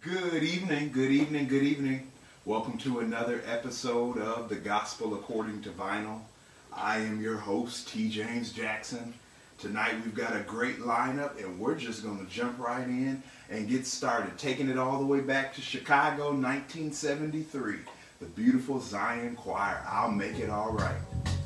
Good evening, good evening, good evening. Welcome to another episode of The Gospel According to Vinyl. I am your host, T. James Jackson. Tonight we've got a great lineup and we're just going to jump right in and get started, taking it all the way back to Chicago, 1973. The beautiful Zion Choir, I'll Make It All Right.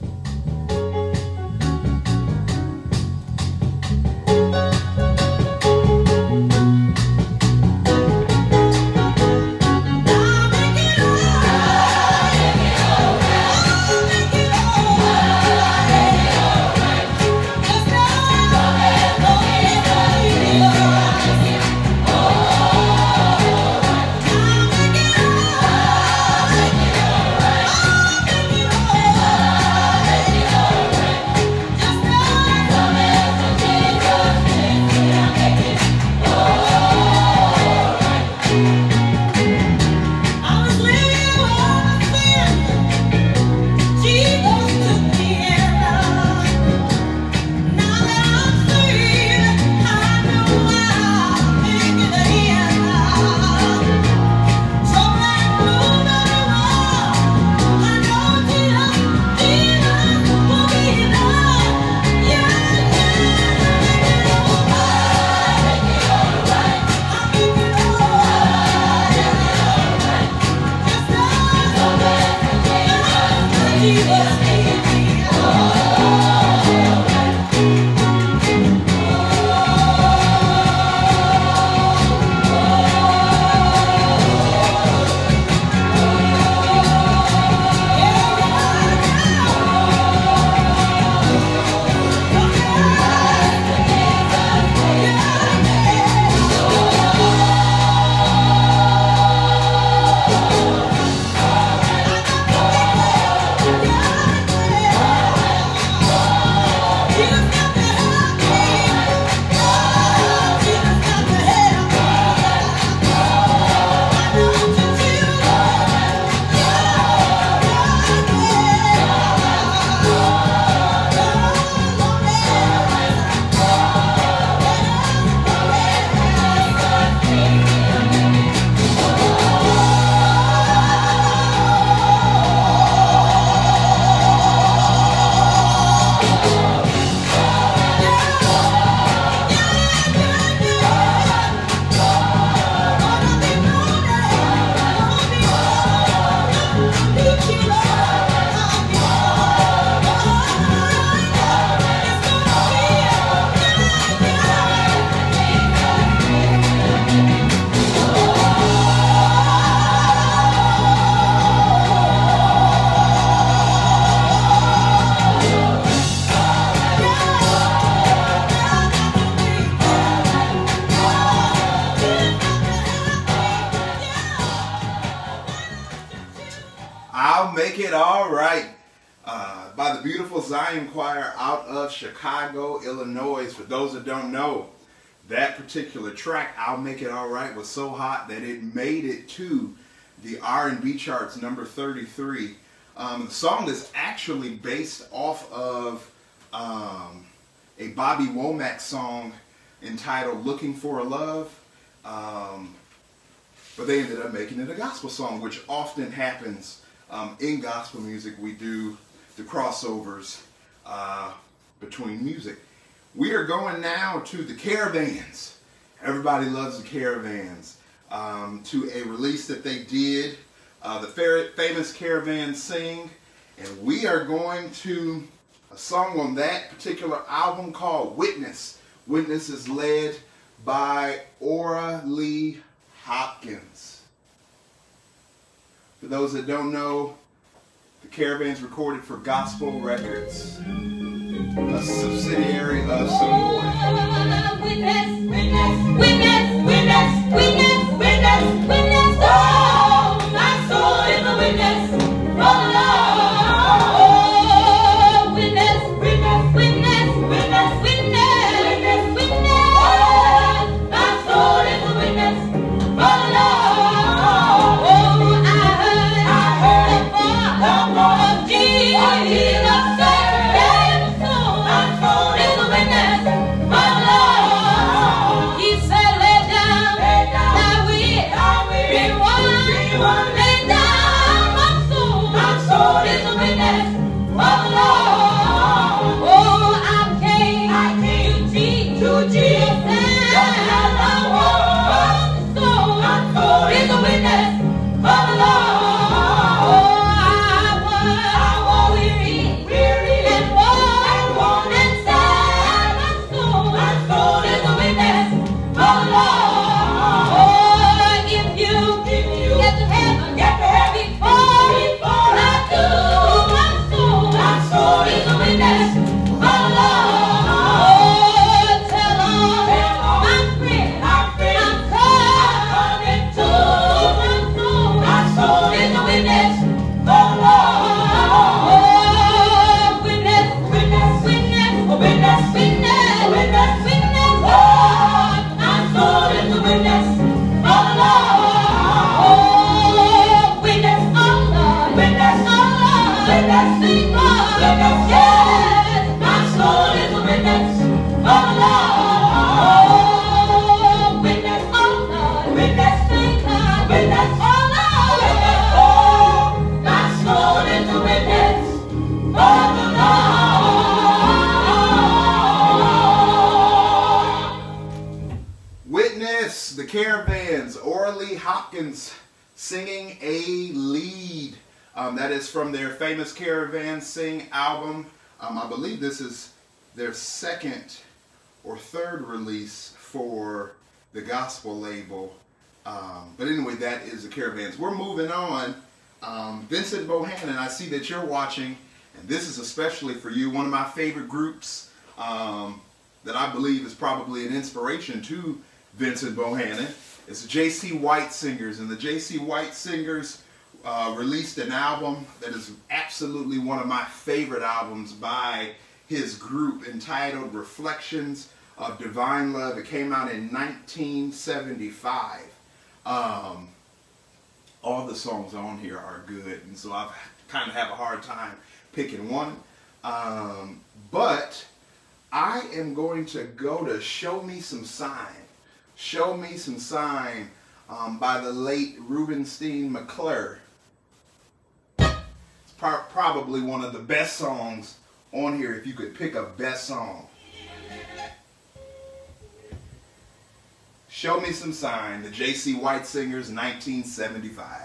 I'll Make It All Right by the beautiful Zion Choir out of Chicago, Illinois. For those that don't know, that particular track, I'll Make It All Right, was so hot that it made it to the R&B charts, number 33. The song is actually based off of a Bobby Womack song entitled Looking for a Love. But they ended up making it a gospel song, which often happens in gospel music. We do the crossovers between music. We are going now to the Caravans. Everybody loves the Caravans. To a release that they did, the famous Caravans Sing. And we are going to a song on that particular album called Witness. Witness is led by Ora Lee Hopkins. For those that don't know, the Caravans recorded for Gospel Records, a subsidiary of Savoy. Witness, witness, witness, witness, witness, witness, witness. Oh, my soul is a witness. Oh, Lord. Witness, witness, witness, witness, witness, witness. Oh, my soul is a witness. Oh, Lord. He said witness, witness, oh Lord, oh, my soul is a witness for the Lord. Witness, the Caravans, Orly Hopkins singing a lead. That is from their famous Caravan Sing album. I believe this is their second or third release for the gospel label. But anyway, that is the Caravans. We're moving on. Vincent Bohannon, I see that you're watching, and this is especially for you. One of my favorite groups that I believe is probably an inspiration to Vincent Bohannon. It's the J.C. White Singers, and the J.C. White Singers released an album that is absolutely one of my favorite albums by his group, entitled Reflections of Divine Love. It came out in 1975. All the songs on here are good, and so I kind of have a hard time picking one. But I am going to go to Show Me Some Sign. Show Me Some Sign by the late Rubenstein McClure. It's probably one of the best songs on here if you could pick a best song. Show Me Some Sign, the J.C. White Singers, 1975.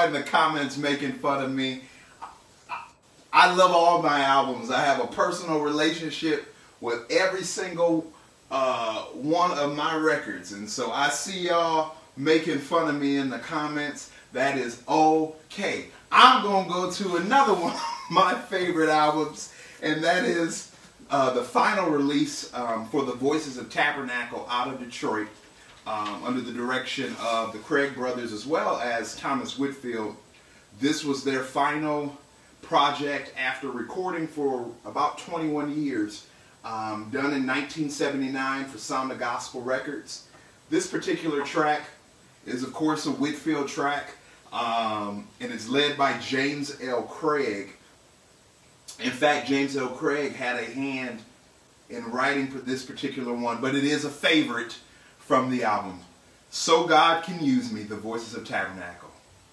y'all in the comments making fun of me. I love all my albums. I have a personal relationship with every single one of my records. And so I see y'all making fun of me in the comments. That is okay. I'm going to go to another one of my favorite albums, and that is the final release for the Voices of Tabernacle out of Detroit, under the direction of the Craig brothers as well as Thomas Whitfield. This was their final project after recording for about 21 years, done in 1979 for Sound of Gospel Records. This particular track is, of course, a Whitfield track, and it's led by James L. Craig. In fact, James L. Craig had a hand in writing for this particular one, but it is a favorite from the album. So God Can Use Me, the Voices of Tabernacle.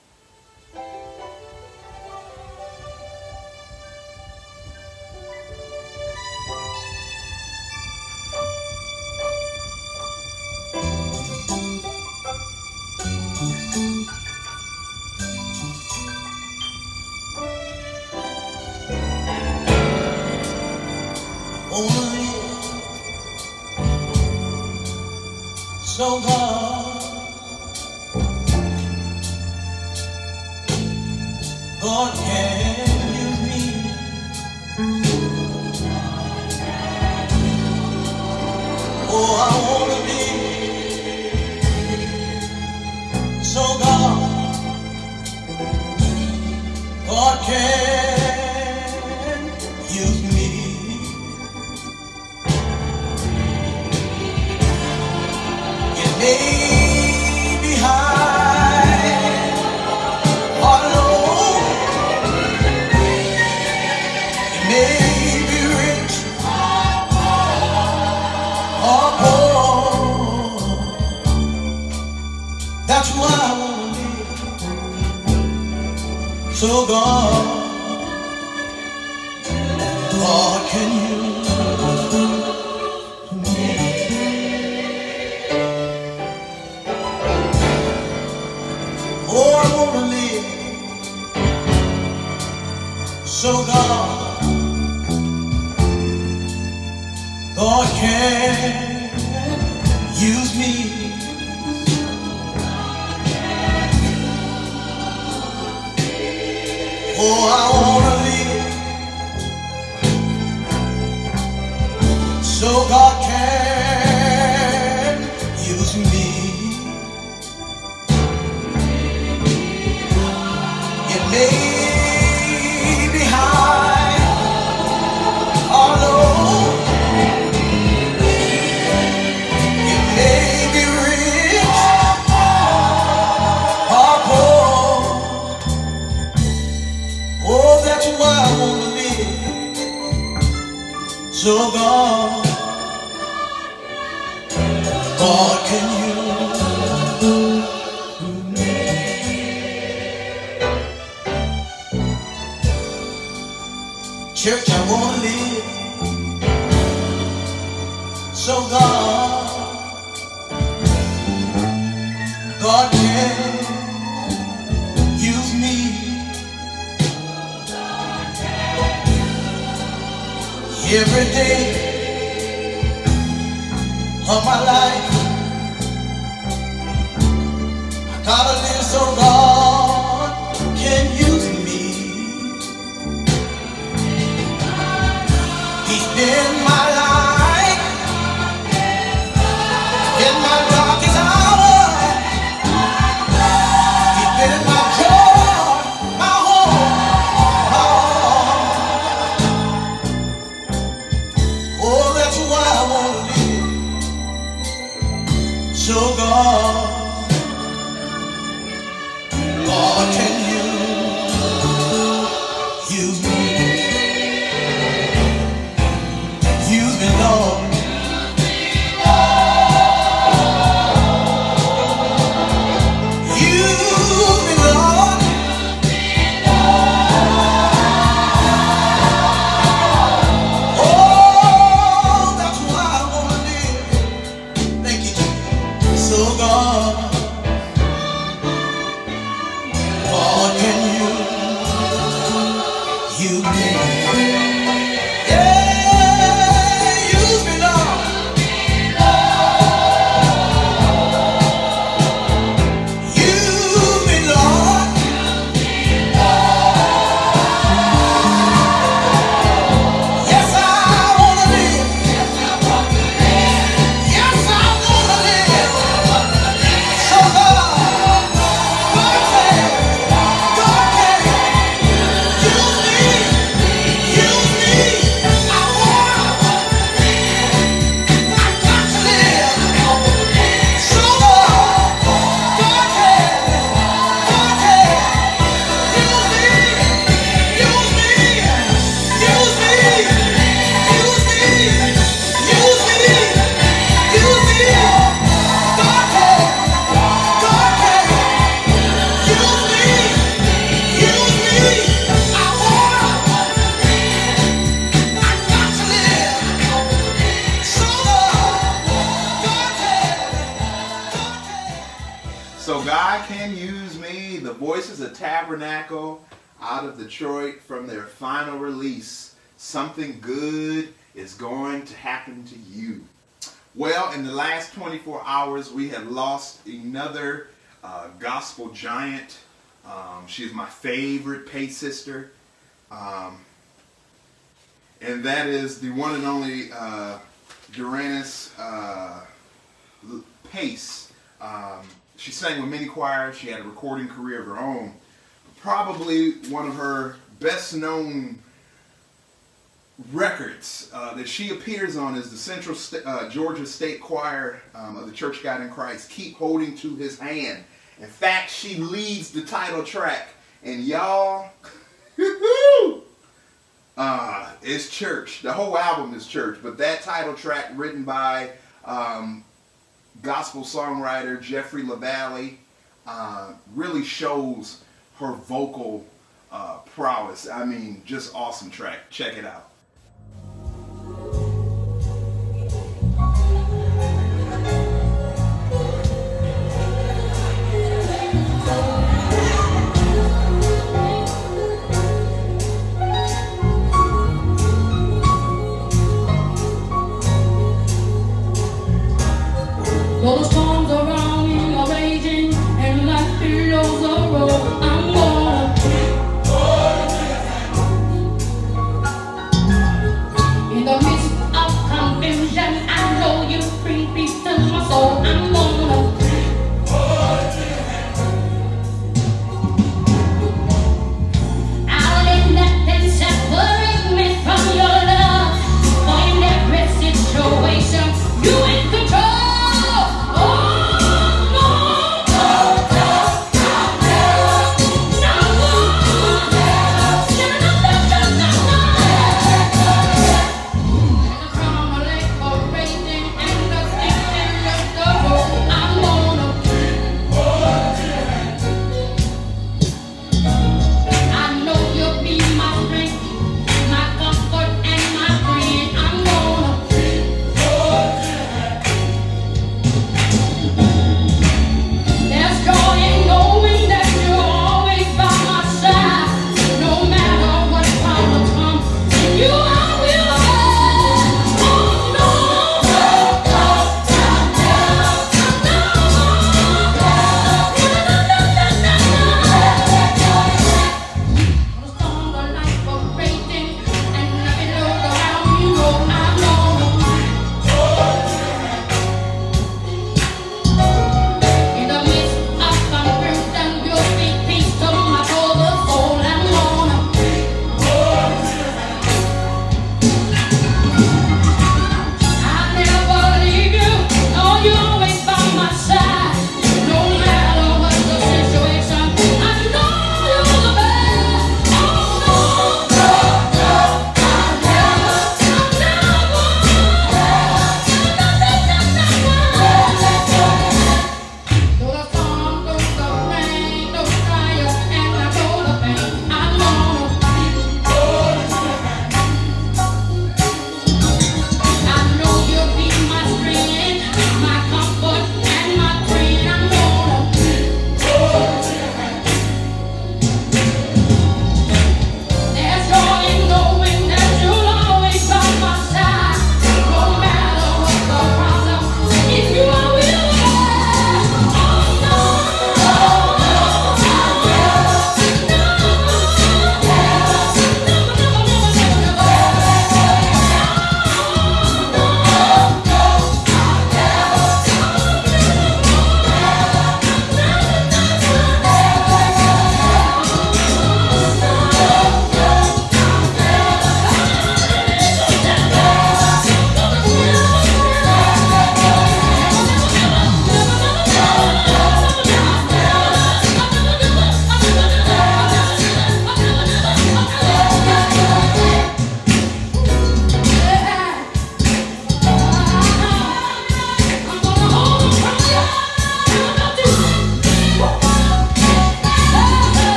So God can use me. Oh, I want to be. So God can use me. May be high or low, it may be rich or poor. That's why I want to live. So God can use. So God can use me. Oh, I wanna live. So God can use me. It may so God can use me. Church, I want to live. So God can use me. Every day of my life, I gotta live so God can use me. He's been my light in my darkest hour. He's been my joy, my hope, my all. Oh, that's why I want to live. So God can use me. Use me, Lord. Use me, Lord. Oh, that's why I want to live. Thank you, Jesus. So God God Can Use Me, the Voices of Tabernacle out of Detroit from their final release. Something good is going to happen to you. Well, in the last 24 hours, we have lost another gospel giant. She is my favorite Pace sister. And that is the one and only Duranis Pace. She sang with many choirs. She had a recording career of her own. Probably one of her best known records that she appears on is the Central Georgia State Choir of the Church of God in Christ, Keep Holding to His Hand. In fact, she leads the title track. And y'all, it's church. The whole album is church. But that title track, written by gospel songwriter Jeffrey LaValle, really shows her vocal prowess. I mean, just awesome track. Check it out. Though the storms around me are raging and life below the road, I'm gonna keep holding to His hand.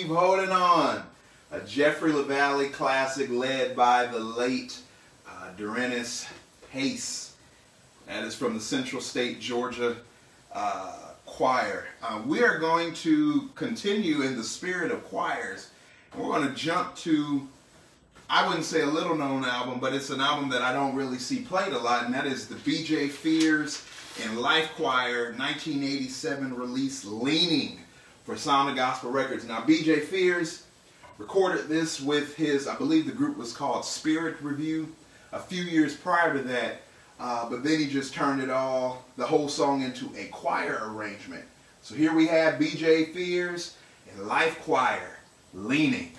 Holding On, a Jeffrey LaValle classic led by the late Dorenis Pace. That is from the Central State Georgia Choir. We are going to continue in the spirit of choirs. We're going to jump to, I wouldn't say a little known album, but it's an album that I don't really see played a lot, and that is the B.J. Fears and Life Choir 1987 release Leaning for Sound of Gospel Records. Now B.J. Fears recorded this with his, I believe the group was called Spirit Review, a few years prior to that, but then he just turned it all, the whole song, into a choir arrangement. So here we have B.J. Fears and Life Choir Leaning,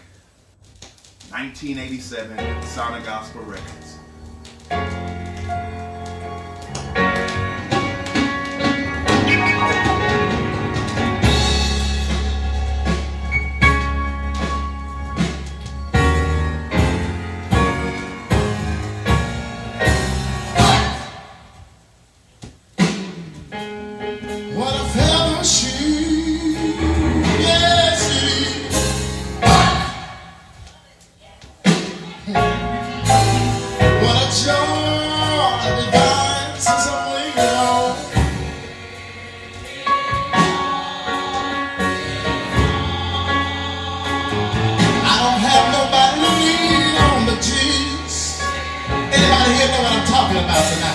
1987, Sound of Gospel Records. What a fellowship, yes, what a joy divine since I'm leaning on. I don't have nobody to lean on but Jesus. Anybody here know what I'm talking about tonight?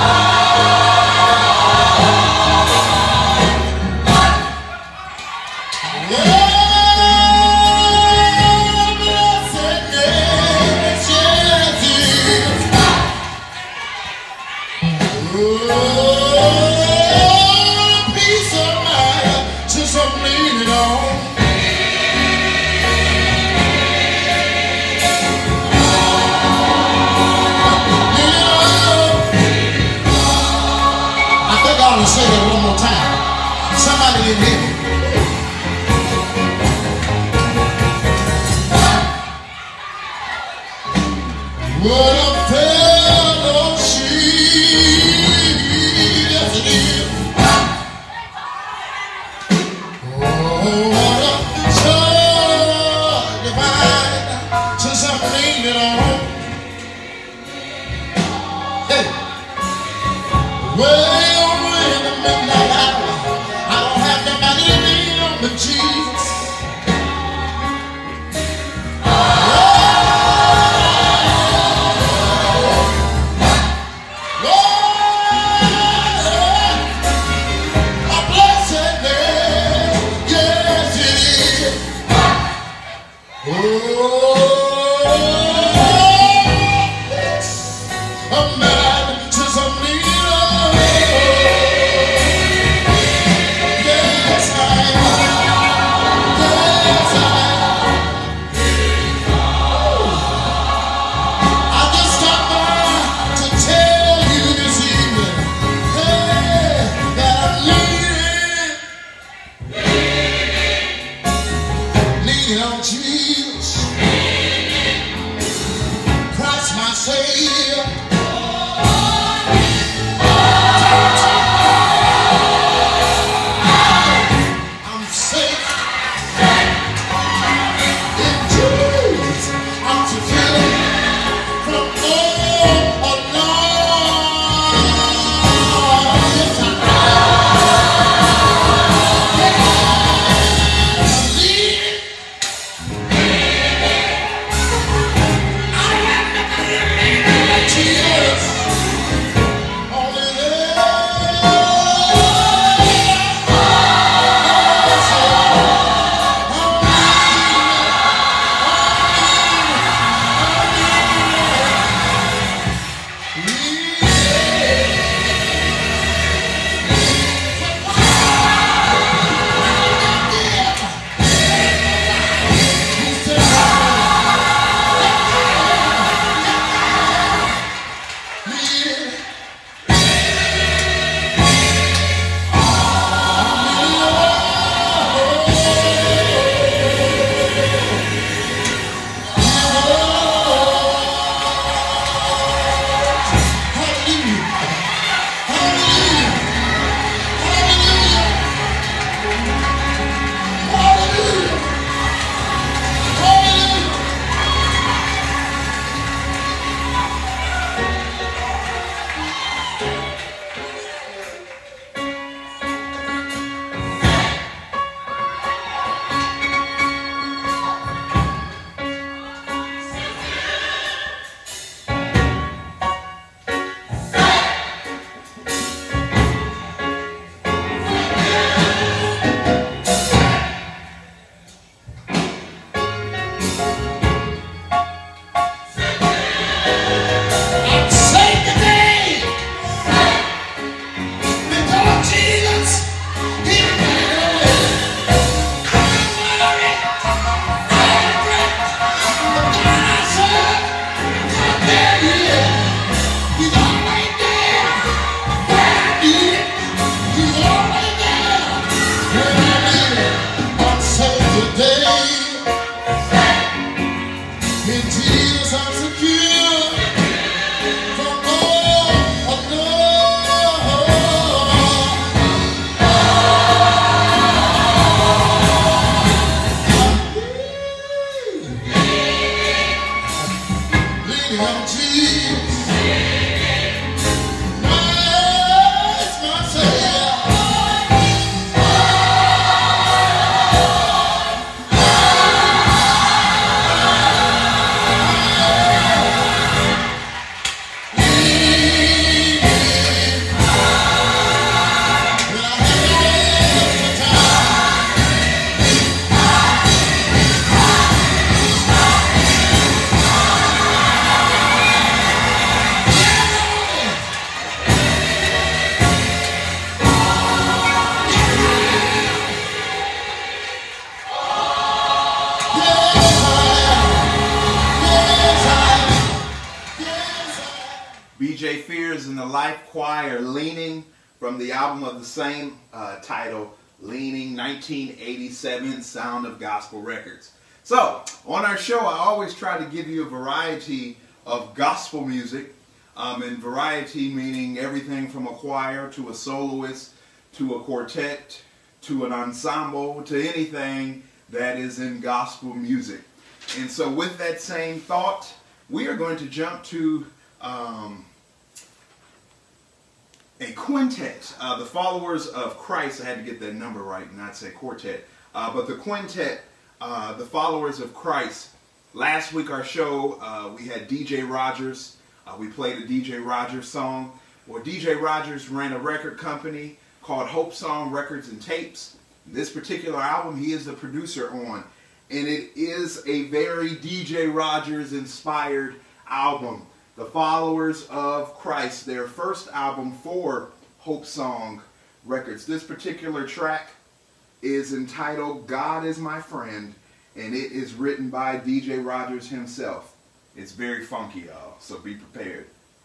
Say that one more time. Somebody didn't hear me. What a fellowship, yes it is. Oh, what a joy divine, since I'm leaning on. Hey, well, midnight hour, I don't have nobody to lean on but Jesus. A blessedness, yes it is. Oh, a man since I'm leaning on. Jesus, Christ my Savior. B.J. Fears and the Life Choir, Leaning, from the album of the same title, Leaning, 1987, Sound of Gospel Records. So, on our show, I always try to give you a variety of gospel music, and variety meaning everything from a choir to a soloist to a quartet to an ensemble to anything that is in gospel music. And so with that same thought, we are going to jump to a quintet, the Followers of Christ. I had to get that number right and not say quartet. But the quintet, the Followers of Christ. Last week our show, we had DJ Rogers. We played a DJ Rogers song. Well, DJ Rogers ran a record company called Hope Song Records and Tapes. This particular album he is the producer on. And it is a very DJ Rogers inspired album. The Followers of Christ, their first album for Hope Song Records. This particular track is entitled God Is My Friend, and it is written by DJ Rogers himself. It's very funky, y'all, so be prepared.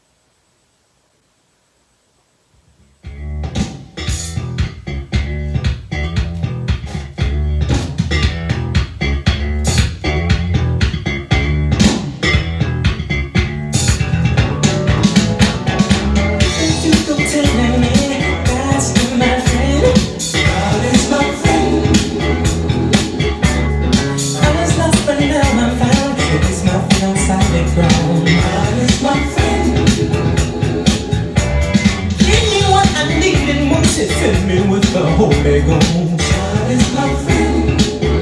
Fill me with the Holy Ghost. God is my friend.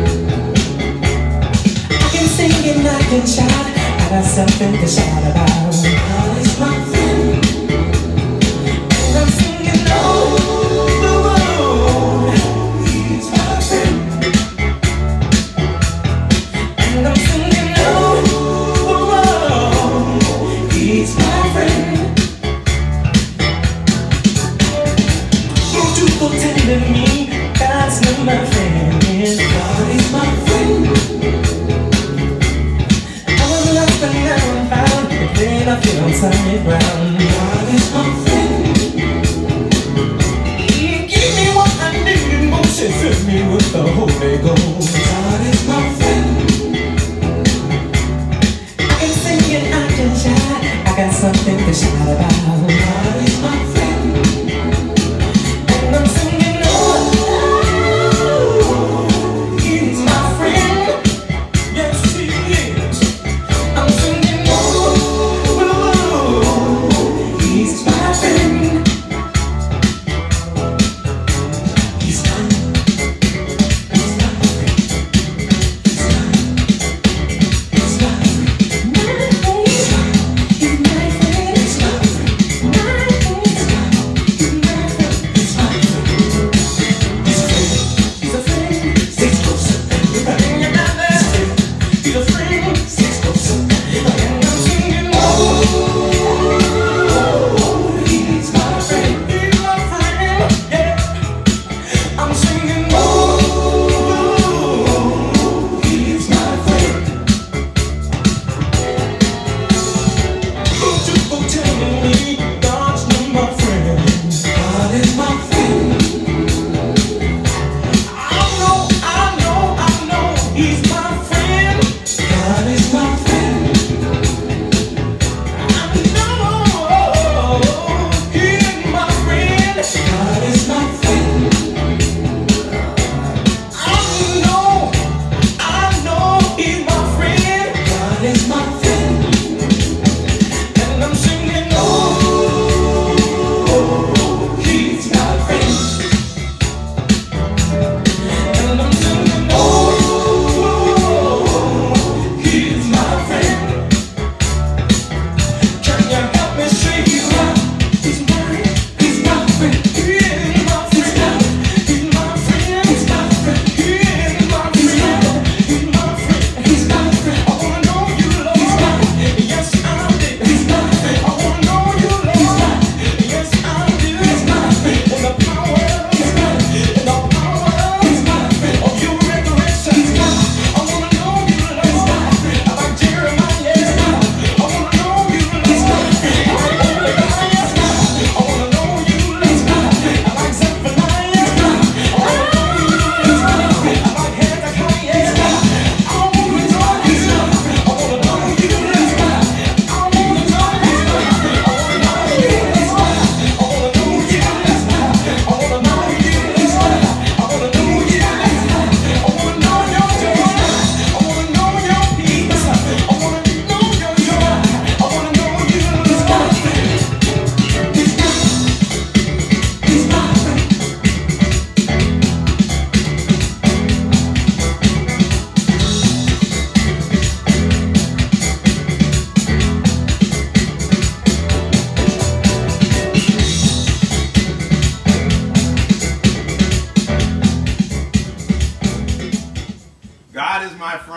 I can sing and I can shout. I got something to shout about. God is my friend. And I'm singing all the road. He's my friend. And I'm singing all the road. He's my friend. Telling me God's not my friend. God is my friend. I was lost and now I'm found, but then I feel on solid ground. God is my friend. He gave me what I needed most. He filled me with the Holy Ghost. God is my friend. I can sing and I can shout. I got something to shout about. God is my friend. And I'm singing.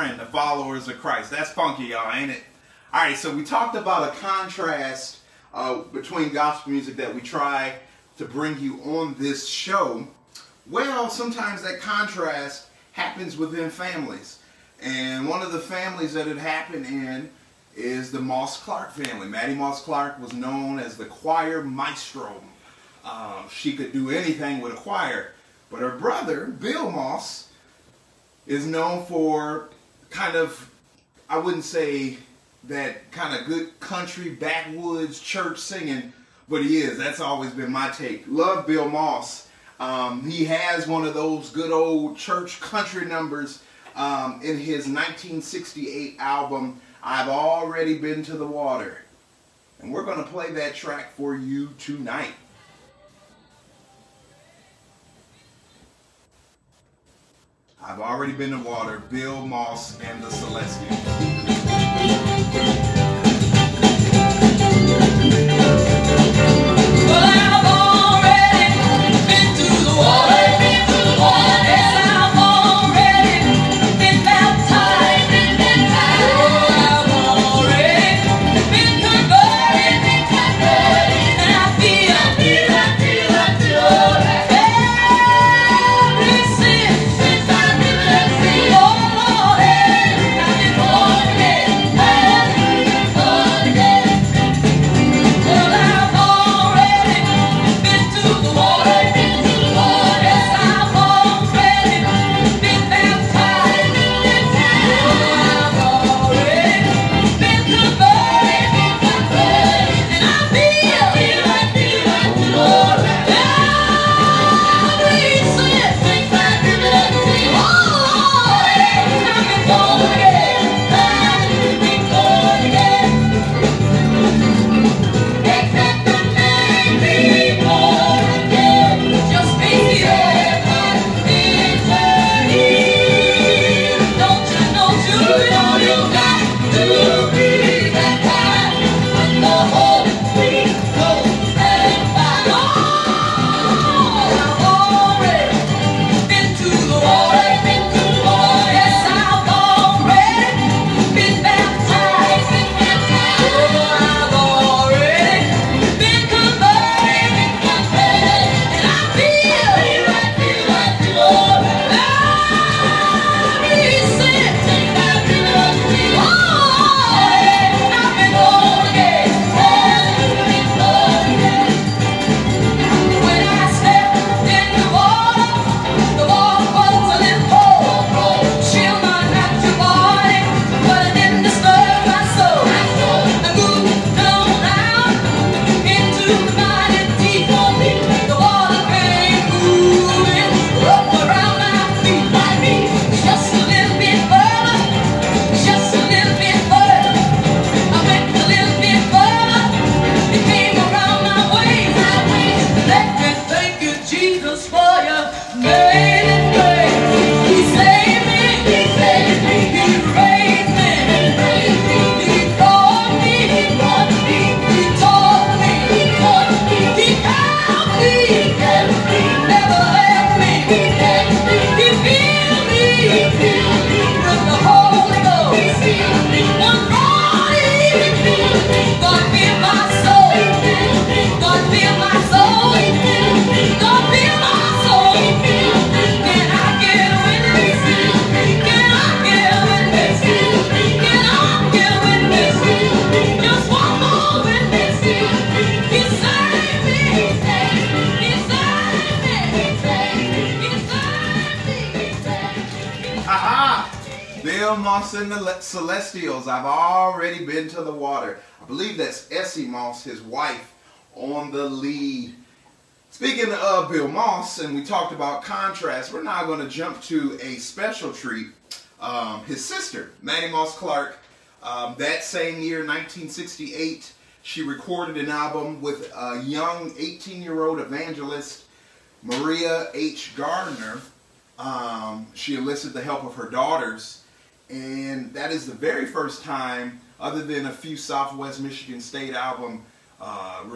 friend, the followers of Christ. That's funky, y'all, ain't it? All right, so we talked about a contrast between gospel music that we try to bring you on this show. Well, sometimes that contrast happens within families. And one of the families that it happened in is the Moss Clark family. Mattie Moss Clark was known as the choir maestro. She could do anything with a choir. But her brother, Bill Moss, is known for kind of, I wouldn't say that kind of good country, backwoods, church singing, but he is. That's always been my take. Love Bill Moss. He has one of those good old church country numbers in his 1968 album, I've Already Been to the Water. And we're going to play that track for you tonight. I've Already Been to Water, Bill Moss and the Celestials. Well, I've already been to the water, yes, I've already been baptized, oh, I've already been converted, and I feel every sin since I've been free, oh Lord, I've been born again, well, I've already been to the water, yes, I've already been baptized, oh, I've already been converted, and I feel every sin since I've been free, oh Lord, I've been born again, except the name be born again, just be here eternity. Don't you know you got to be baptized with the Holy Ghost and fire. Oh, I've already been to the water, yes, I've already been baptized, oh, I've already been converted, and I feel every sin since I've been free, oh, I've been born again, when I stepped in the water was a little cold, chill my natural body, but it didn't disturb my soul. I moved on out into the mighty deep, the water came moving up around my feet, just a little bit further, just a little bit further. I went a little bit further, it came around my waist. Let me thank you, Jesus, for your amazing grace. He saved me, He raised me, He called me, He taught me, He helped me, never left me, He filled me with the Holy Ghost. One morning, God filled my soul, God filled my soul, God filled my soul. Can I get a witness? Can I get a witness? Can I get a witness? Just one more witness. He saved me. He saved me. He saved me. Aha! Bill Moss and the Celestials, I've Already Been to the Water. I believe that's Essie Moss, his wife, on the lead. Speaking of Bill Moss, and we talked about contrast, we're now going to jump to a special treat. His sister, Mattie Moss Clark, that same year, 1968, she recorded an album with a young 18-year-old evangelist, Maria H. Gardner. She enlisted the help of her daughters, and that is the very first time, other than a few Southwest Michigan State album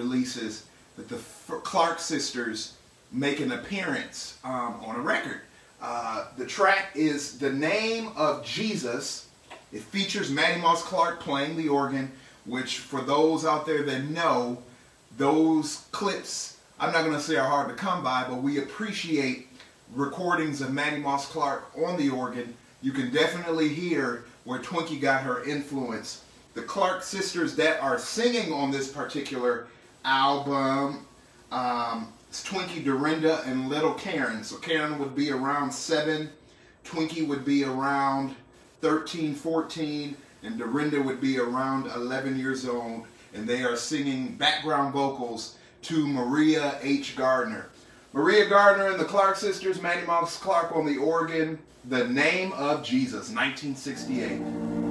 releases, that the Clark sisters make an appearance on a record. The track is The Name of Jesus. It features Matty Moss Clark playing the organ, which for those out there that know, those clips, I'm not going to say are hard to come by, but we appreciate recordings of Matty Moss Clark on the organ. You can definitely hear where Twinkie got her influence. The Clark sisters that are singing on this particular album, it's Twinkie, Dorinda, and little Karen. So Karen would be around 7, Twinkie would be around 13, 14, and Dorinda would be around 11 years old. And they are singing background vocals to Maria H. Gardner. Maria Gardner and the Clark sisters, Matty Moss Clark on the organ, The Name of Jesus, 1968.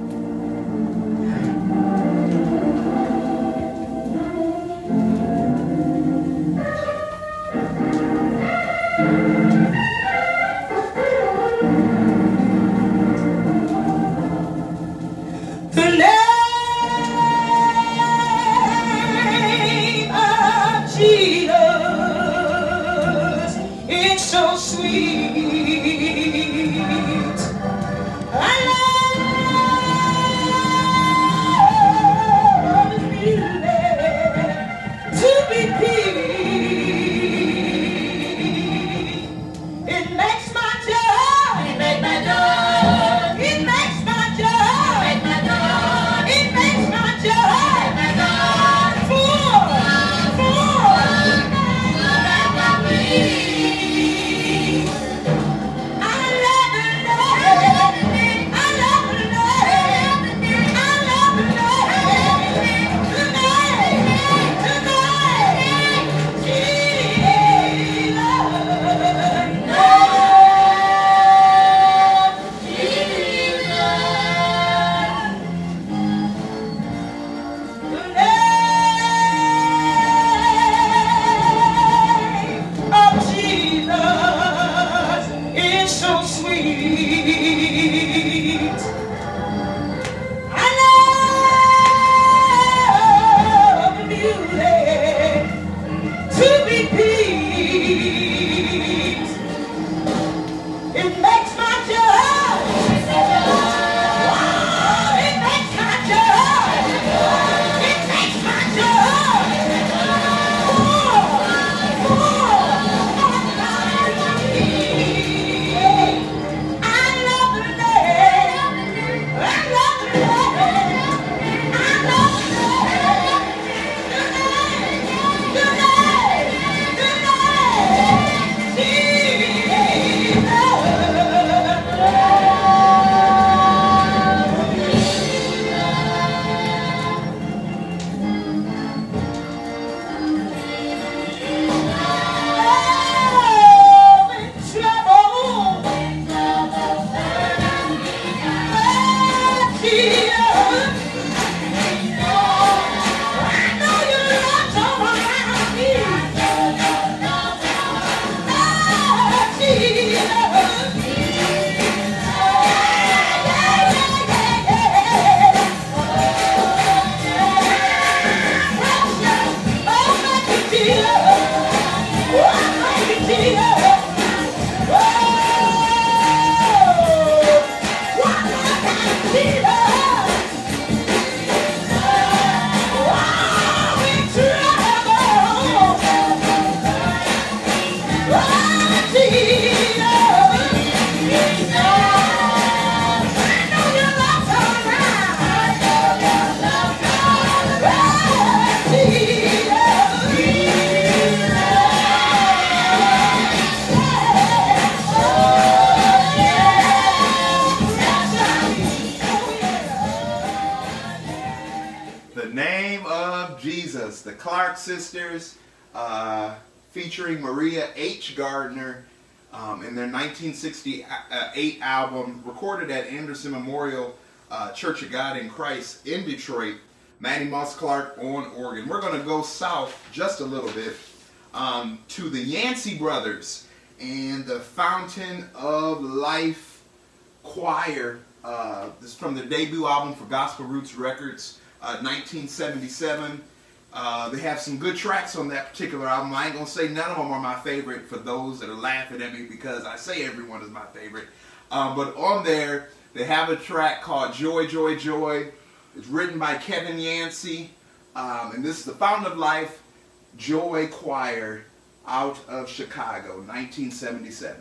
The Clark sisters, featuring Maria H. Gardner, in their 1968 album, recorded at Anderson Memorial Church of God in Christ in Detroit. Matty Moss Clark on organ. We're going to go south just a little bit to the Yancey Brothers and the Fountain of Life Choir. This is from their debut album for Gospel Roots Records, 1977. They have some good tracks on that particular album. I ain't gonna say none of them are my favorite for those that are laughing at me because I say everyone is my favorite. But on there, they have a track called Joy, Joy, Joy. It's written by Kevin Yancey. And this is the Fountain of Life Joy Choir out of Chicago, 1977.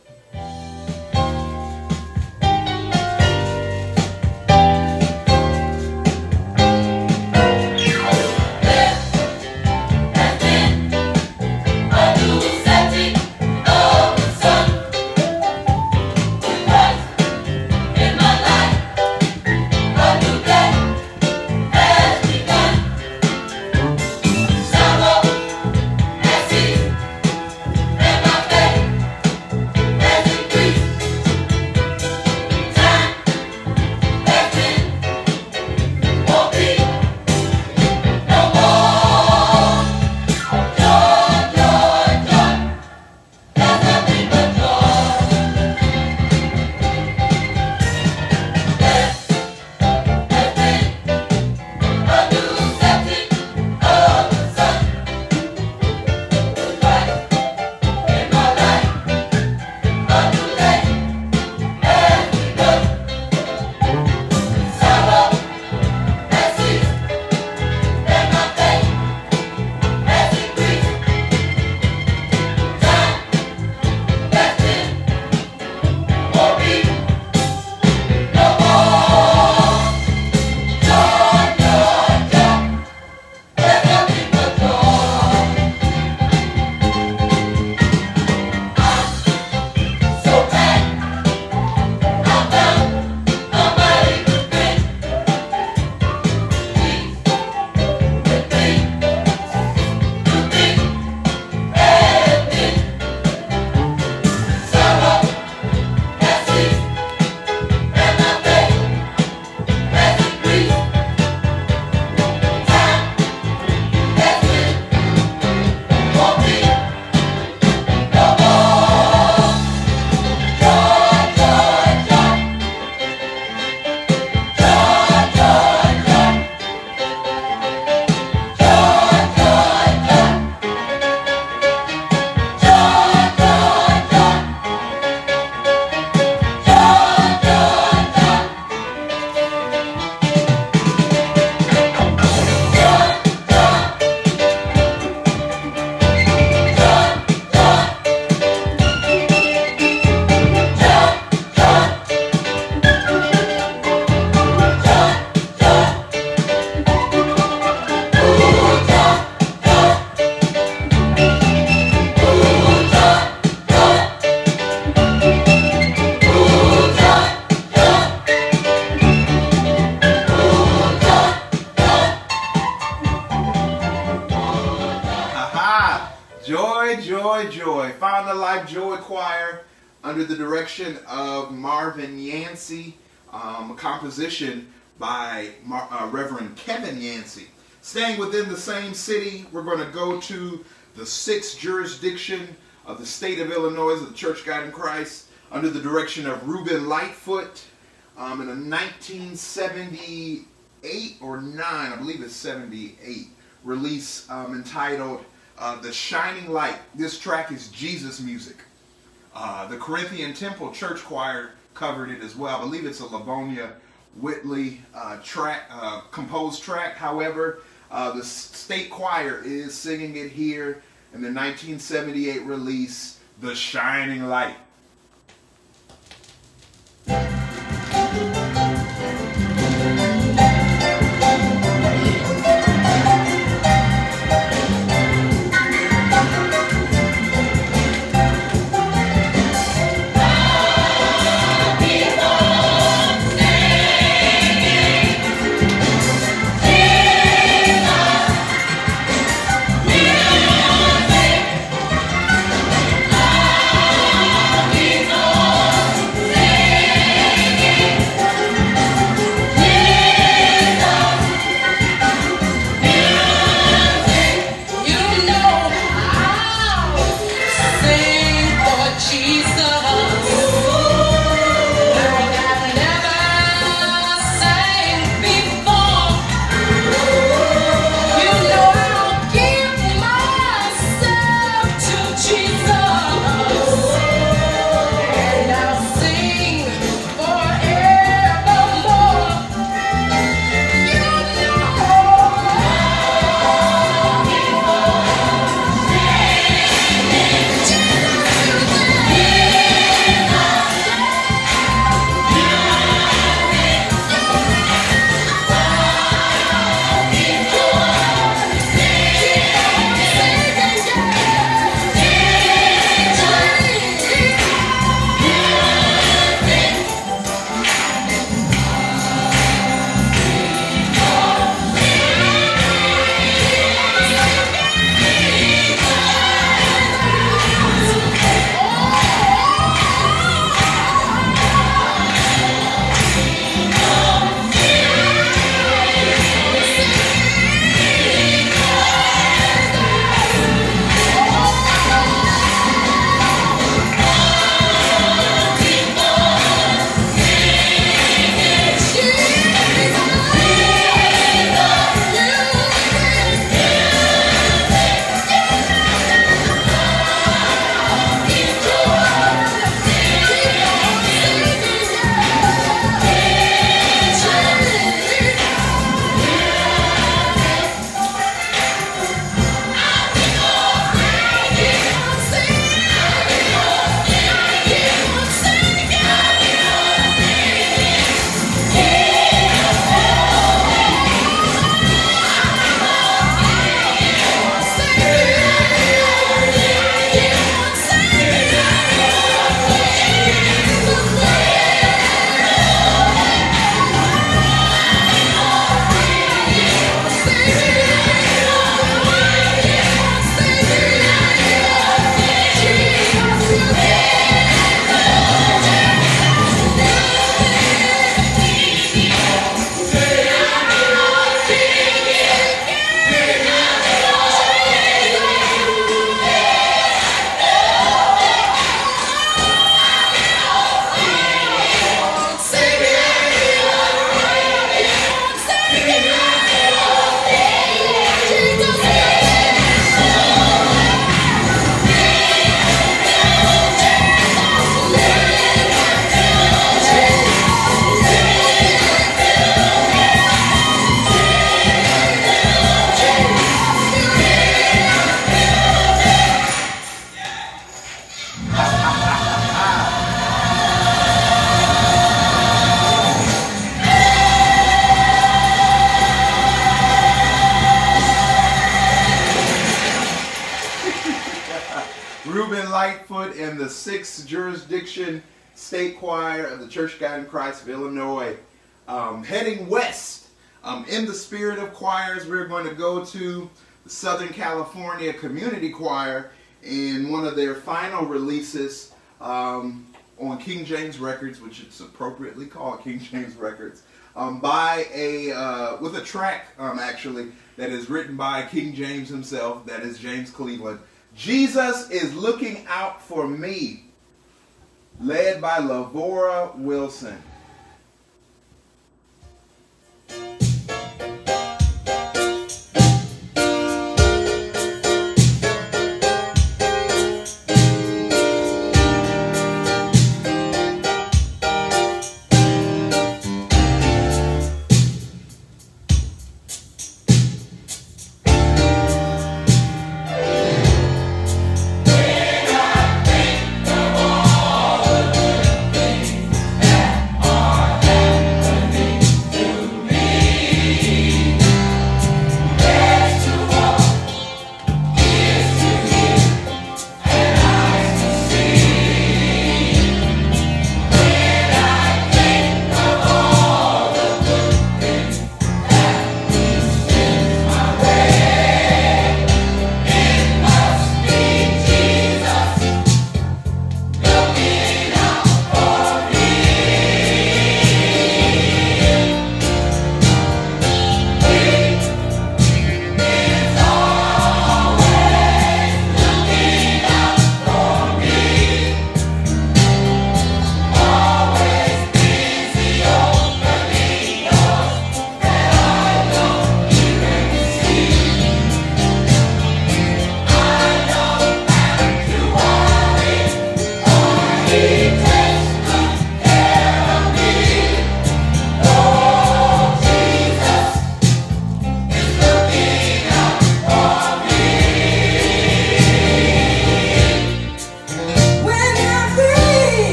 Joy, Joy, Fountain of Life Joy Choir under the direction of Marvin Yancey, a composition by Reverend Kevin Yancey. Staying within the same city, we're going to go to the 6th jurisdiction of the state of Illinois of the Church of God in Christ under the direction of Reuben Lightfoot in a 1978 or 9, I believe it's 78, release entitled The Shining Light. This track is Jesus music. The Corinthian Temple Church Choir covered it as well. I believe it's a Livonia Whitley composed track. However, the state choir is singing it here in the 1978 release, The Shining Light. Thank you. Reuben Lightfoot and the 6th Jurisdiction State Choir of the Church of God in Christ of Illinois. Heading west, in the spirit of choirs, we're going to go to the Southern California Community Choir in one of their final releases on King James Records, which it's appropriately called King James Records, with a track actually that is written by King James himself, that is James Cleveland. Jesus is Looking Out for Me, led by Lavora Wilson. All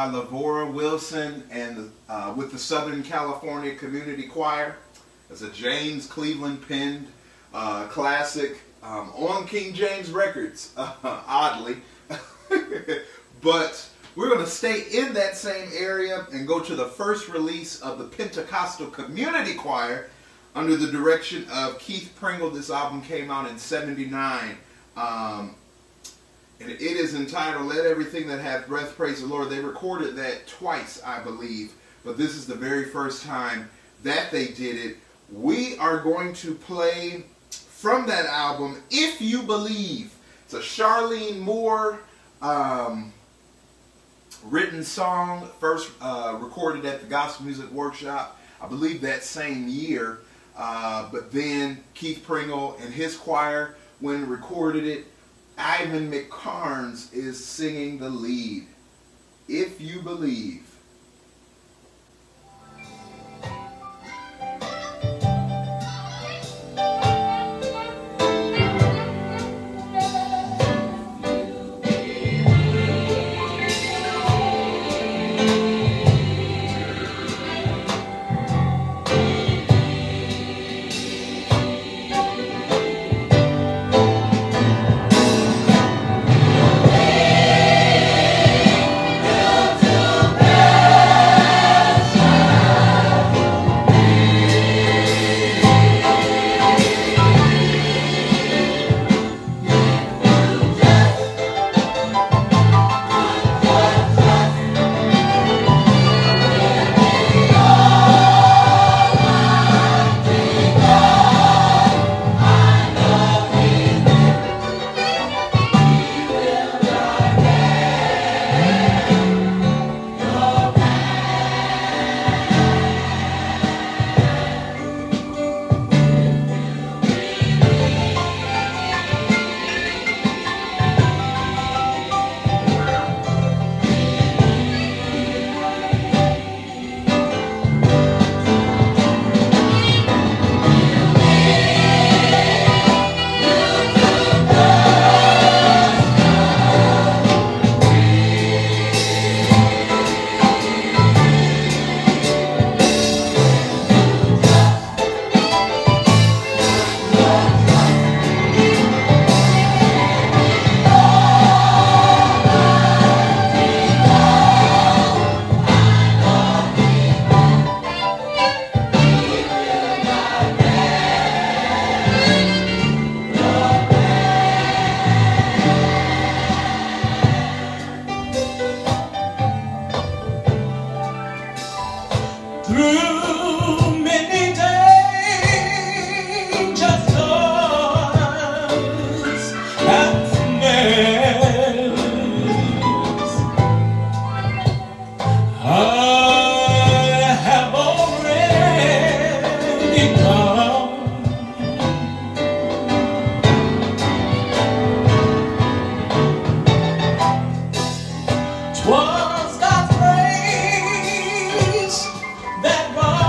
by Lavora Wilson and with the Southern California Community Choir. It's a James Cleveland penned classic on King James Records, oddly. But we're going to stay in that same area and go to the first release of the Pentecostal Community Choir under the direction of Keith Pringle. This album came out in '79. And it is entitled Let Everything That Hath Breath Praise the Lord. They recorded that twice, I believe, but this is the very first time that they did it. We are going to play from that album, If You Believe. It's a Charlene Moore written song, first recorded at the Gospel Music Workshop, I believe that same year. But then Keith Pringle and his choir, when recorded it, Ivan McCarnes is singing the lead. If You Believe. Was God's grace that brought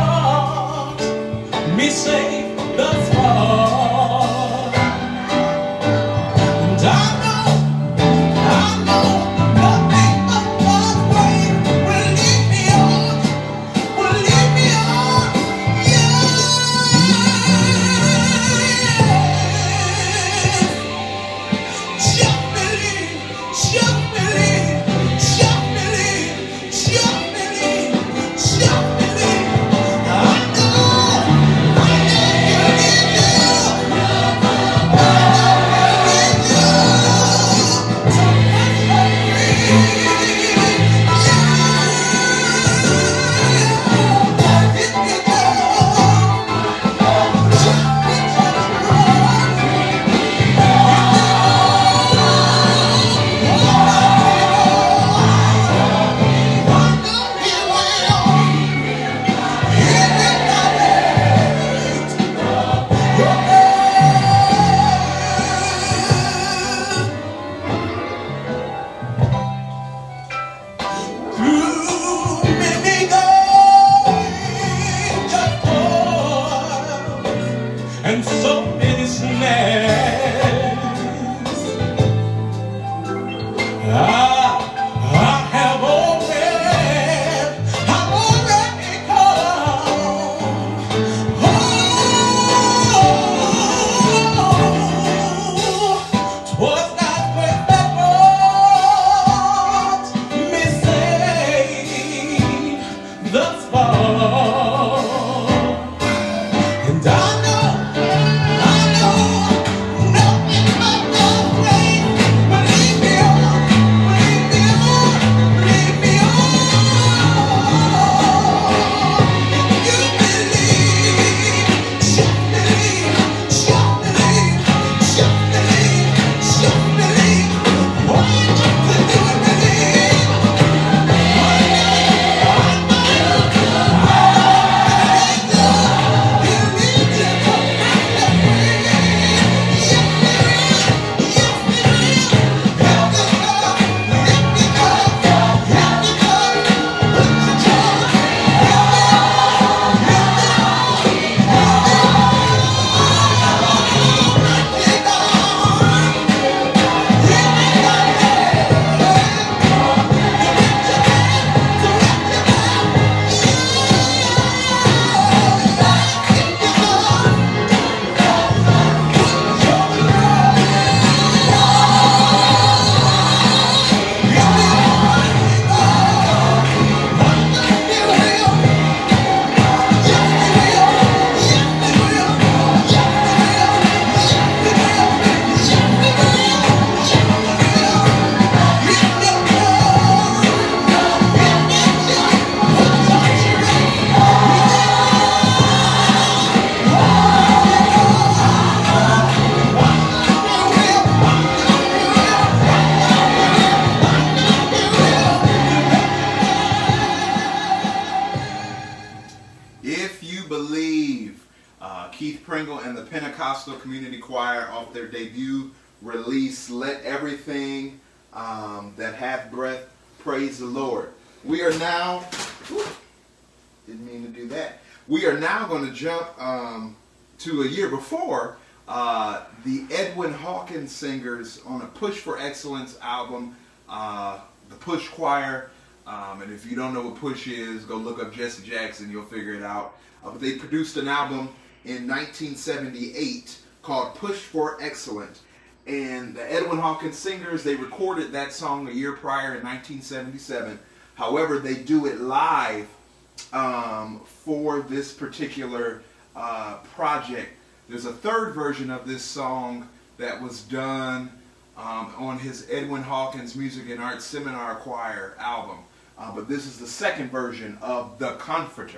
If You Believe. Keith Pringle and the Pentecostal Community Choir off their debut release, Let Everything That Hath Breath Praise the Lord. We are now, didn't mean to do that. We are now going to jump to a year before, the Edwin Hawkins Singers on a Push for Excellence album, the Push Choir. And if you don't know what Push is, go look up Jesse Jackson, you'll figure it out. But they produced an album in 1978 called Push for Excellence. And the Edwin Hawkins Singers, they recorded that song a year prior in 1977. However, they do it live for this particular project. There's a third version of this song that was done on his Edwin Hawkins Music and Arts Seminar Choir album. But this is the second version of The Comforter.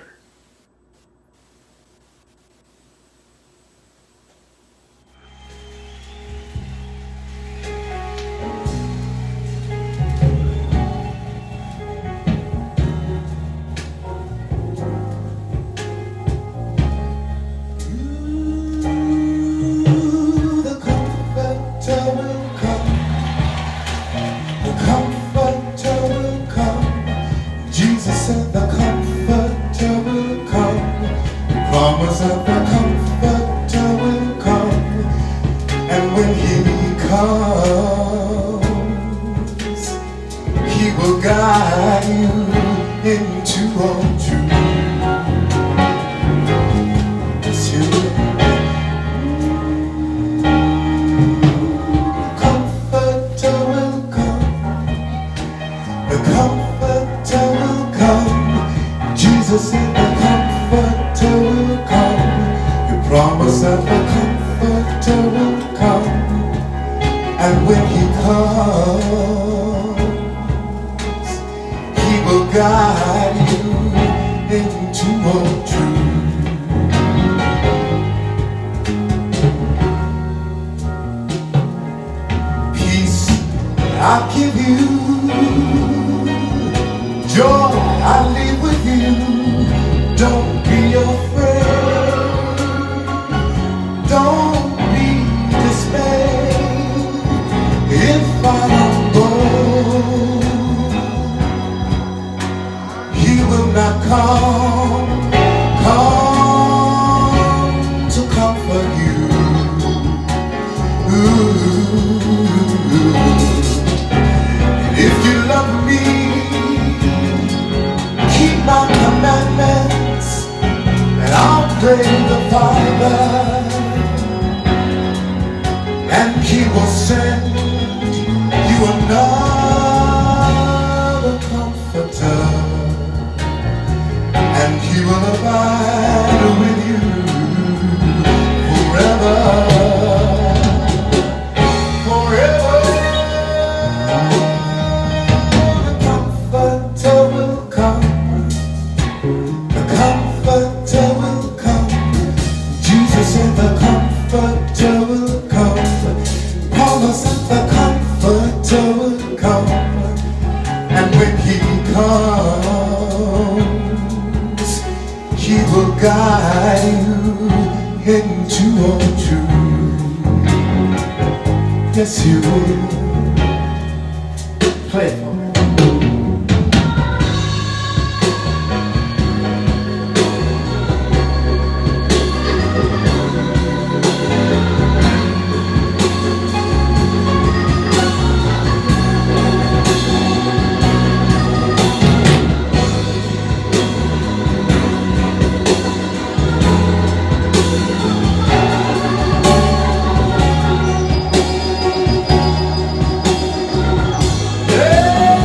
Promise of the Comforter will come, and when He comes, He will guide you into all truth. Yes, He will. Comforter will come. The Comforter will come. Jesus said the Comforter will come. You promise that the Comforter will come, and when He comes, He will guide you into all truth. Peace I give you, joy I leave with you. Don't be afraid, don't be dismayed. If I don't go, He will not come to comfort you. And if you love me, keep my commandments, and I'll pray the Father, and He will send you another Comforter, and He will abide with you forever. Forever. The Comforter will come. The Comforter will come. Jesus said the Comforter will come. Promise that the Comforter will come. And when He comes, He will guide you into all truth. Yes, He will. Play it for me. Yeah.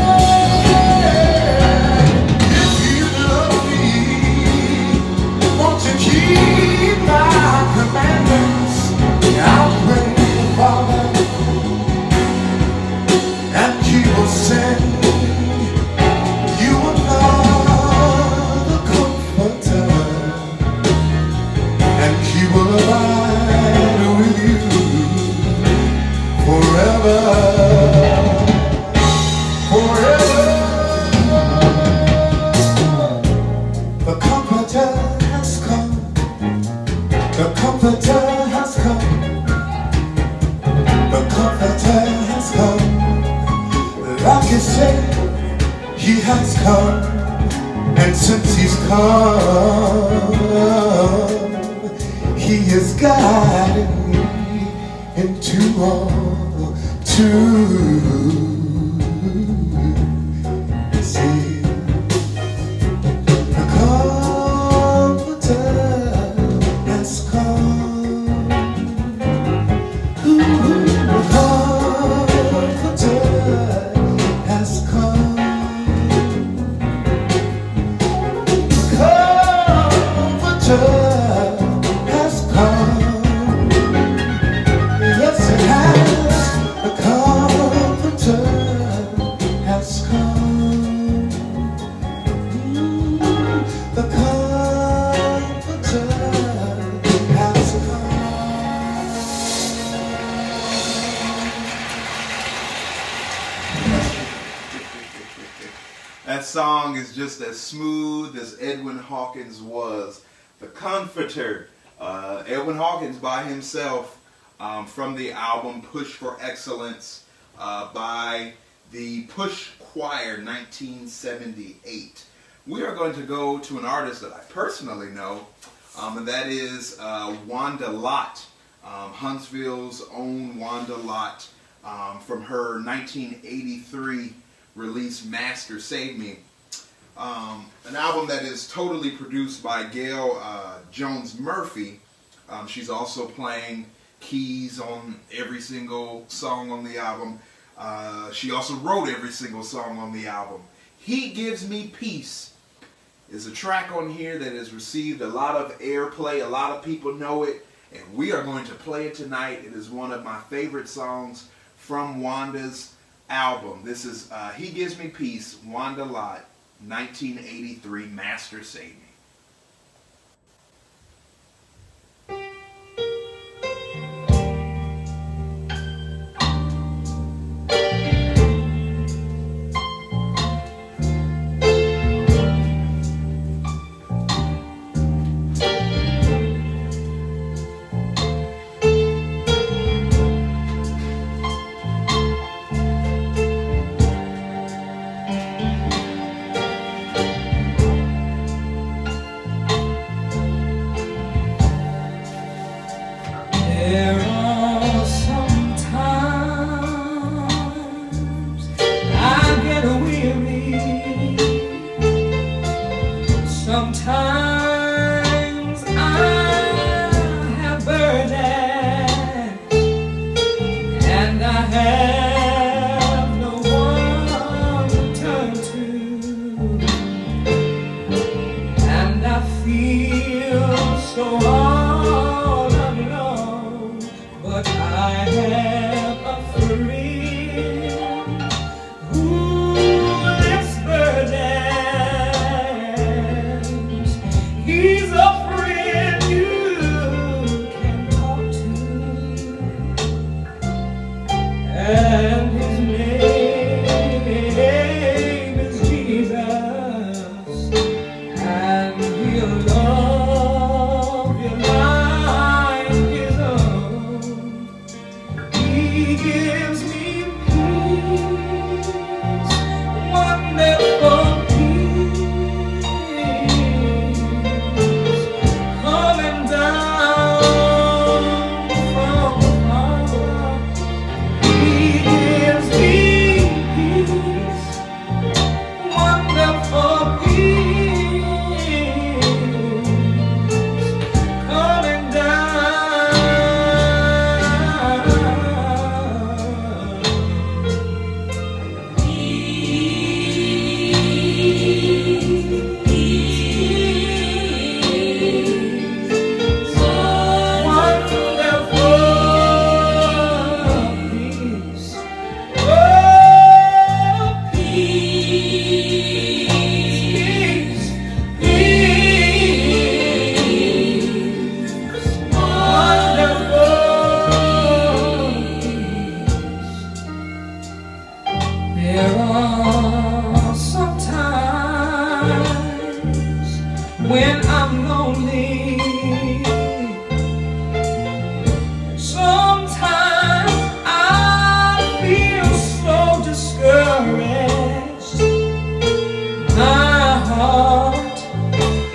come, He is guiding me into all truth. See, the Comforter has come. The Comforter has come. Comforter has come. Yes, it has. The Comforter has come. The Comforter has come. That song is just as smooth as Edwin Hawkins was. The Comforter. Edwin Hawkins by himself, from the album Push for Excellence by the Push Choir, 1978. We are going to go to an artist that I personally know, and that is Wanda Lott, Huntsville's own Wanda Lott, from her 1983 release Master Save Me. An album that is totally produced by Gail Jones Murphy. She's also playing keys on every single song on the album. She also wrote every single song on the album. He Gives Me Peace is a track on here that has received a lot of airplay. A lot of people know it, and we are going to play it tonight. It is one of my favorite songs from Wanda's album. This is He Gives Me Peace, Wanda Lott, 1983, Master Save Me. There are some times I get weary. Sometimes I have burdens, and I have no one to turn to, and I feel so all alone. But I have a friend who lifts burdens. He's a friend you can talk to, and his name is Jesus, and he'll love you like his own. He gives me peace, wonderful peace, coming down from above. He gives me peace, wonderful peace, coming down. There are some times when I'm lonely. Sometimes I feel so discouraged. My heart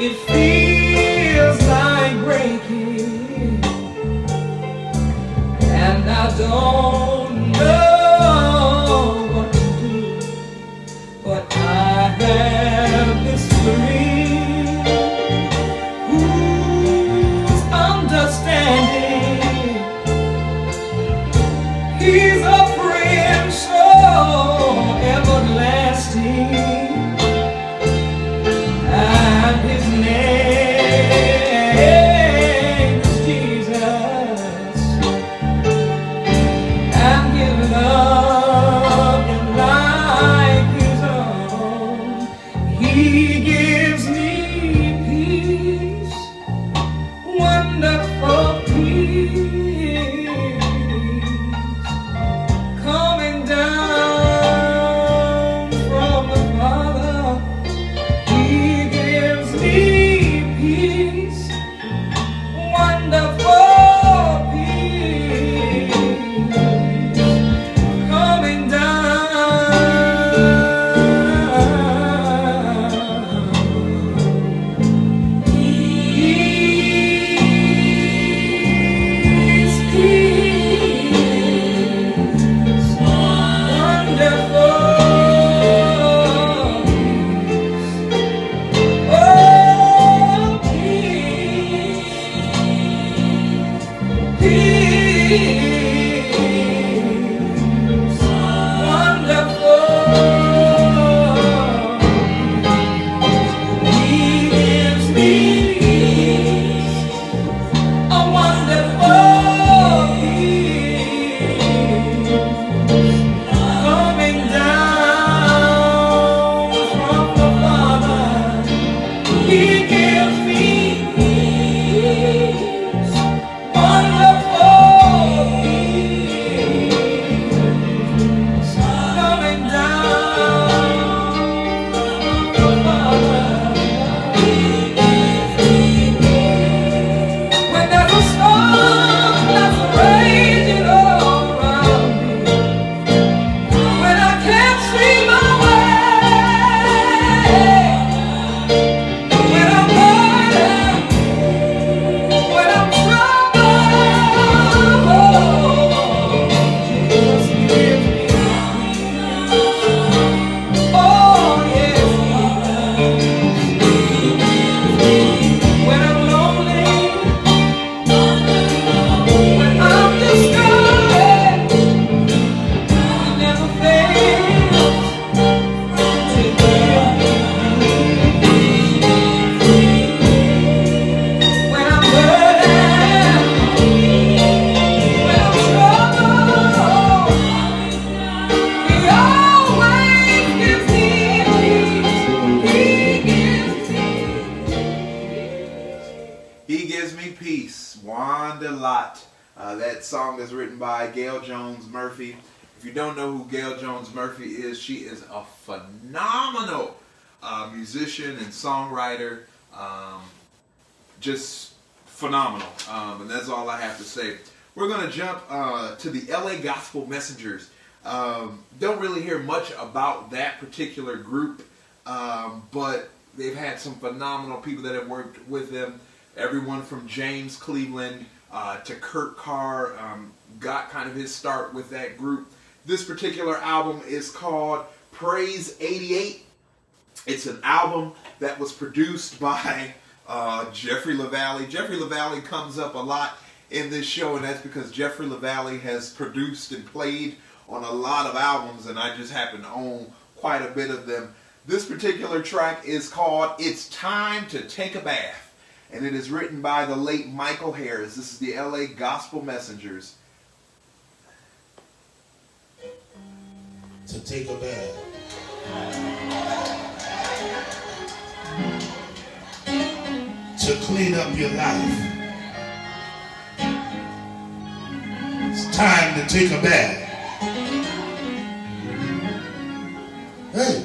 He Gives Me Peace, Wanda Lott. That song is written by Gail Jones Murphy. If you don't know who Gail Jones Murphy is, she is a phenomenal musician and songwriter. Just phenomenal. And that's all I have to say. We're going to jump to the LA Gospel Messengers. Don't really hear much about that particular group, but they've had some phenomenal people that have worked with them. Everyone from James Cleveland to Kurt Carr got kind of his start with that group. This particular album is called Praise 88. It's an album that was produced by Jeffrey LaValle. Jeffrey LaValle comes up a lot in this show, and that's because Jeffrey LaValle has produced and played on a lot of albums, and I just happen to own quite a bit of them. This particular track is called It's Time to Take a Bath, and it is written by the late Michael Harris. This is the LA Gospel Messengers. To take a bath. To clean up your life. It's time to take a bath. Hey.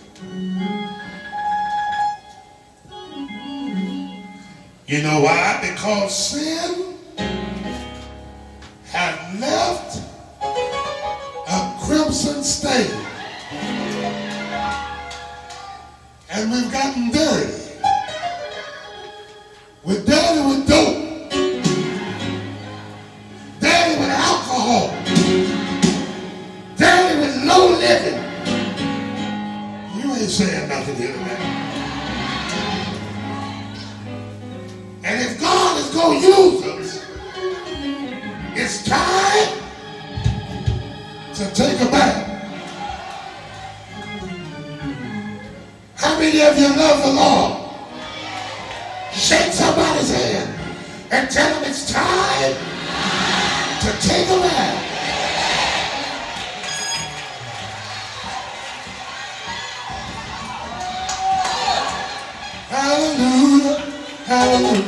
You know why? Because sin had left a crimson stain. And we've gotten dirty. We're dirty with dope. Dirty with alcohol. Dirty with low living. You ain't saying nothing here tonight. And if God is going to use us, it's time to take a bath. How many of you love the Lord? Shake somebody's hand and tell them it's time to take a bath. Hallelujah, hallelujah.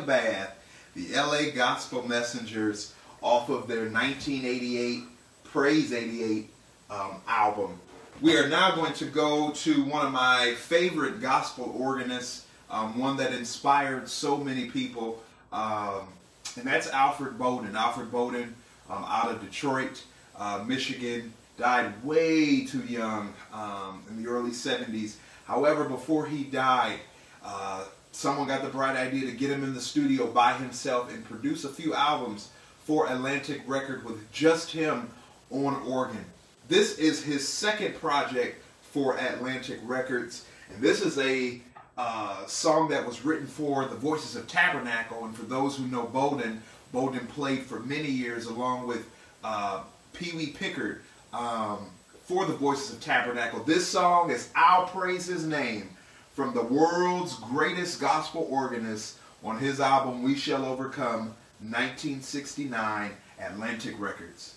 Bath, the LA Gospel Messengers, off of their 1988 Praise 88 album. We are now going to go to one of my favorite gospel organists, one that inspired so many people, and that's Alfred Bowden. Alfred Bowden, out of Detroit, Michigan, died way too young in the early 70s. However, before he died, someone got the bright idea to get him in the studio by himself and produce a few albums for Atlantic Records with just him on organ. This is his second project for Atlantic Records, and this is a song that was written for the Voices of Tabernacle. And for those who know Bowden, Bowden played for many years along with Pee Wee Pickard for the Voices of Tabernacle. This song is "I'll Praise His Name" from the world's greatest gospel organist on his album We Shall Overcome, 1969, Atlantic Records.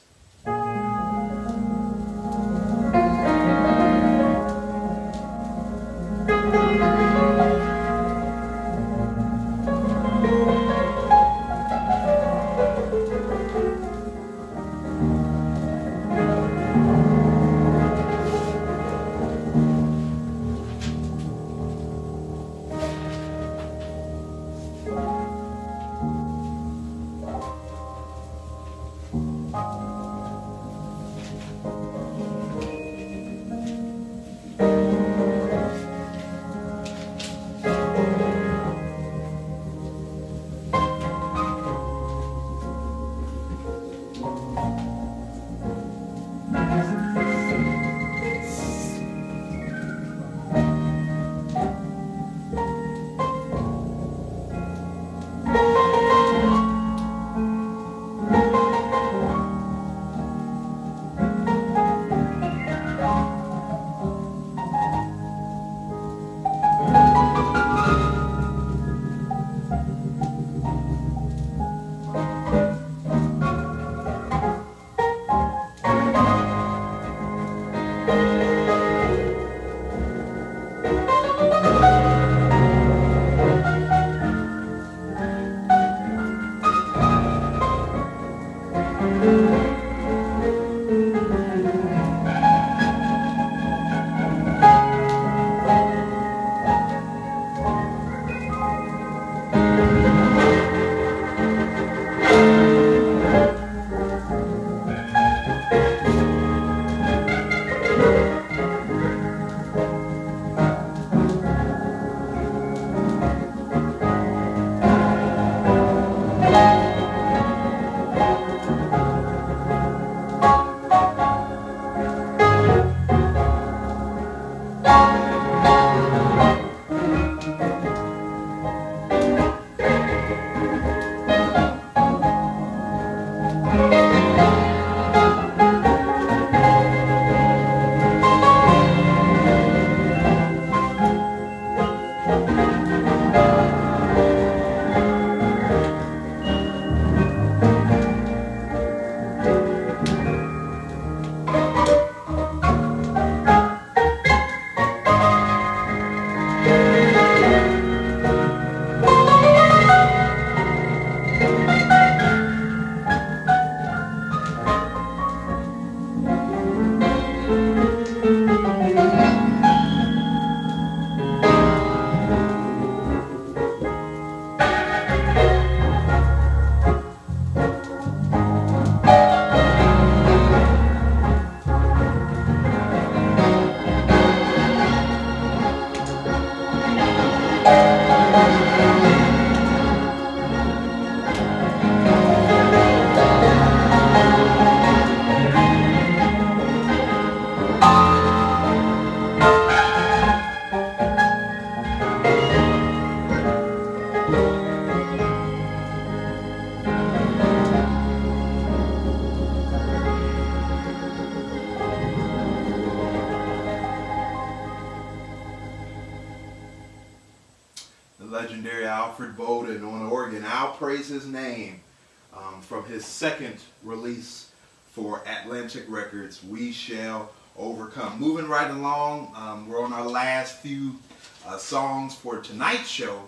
Legendary Alfred Bowden on organ. I'll Praise His Name, from his second release for Atlantic Records, We Shall Overcome. Moving right along, we're on our last few songs for tonight's show.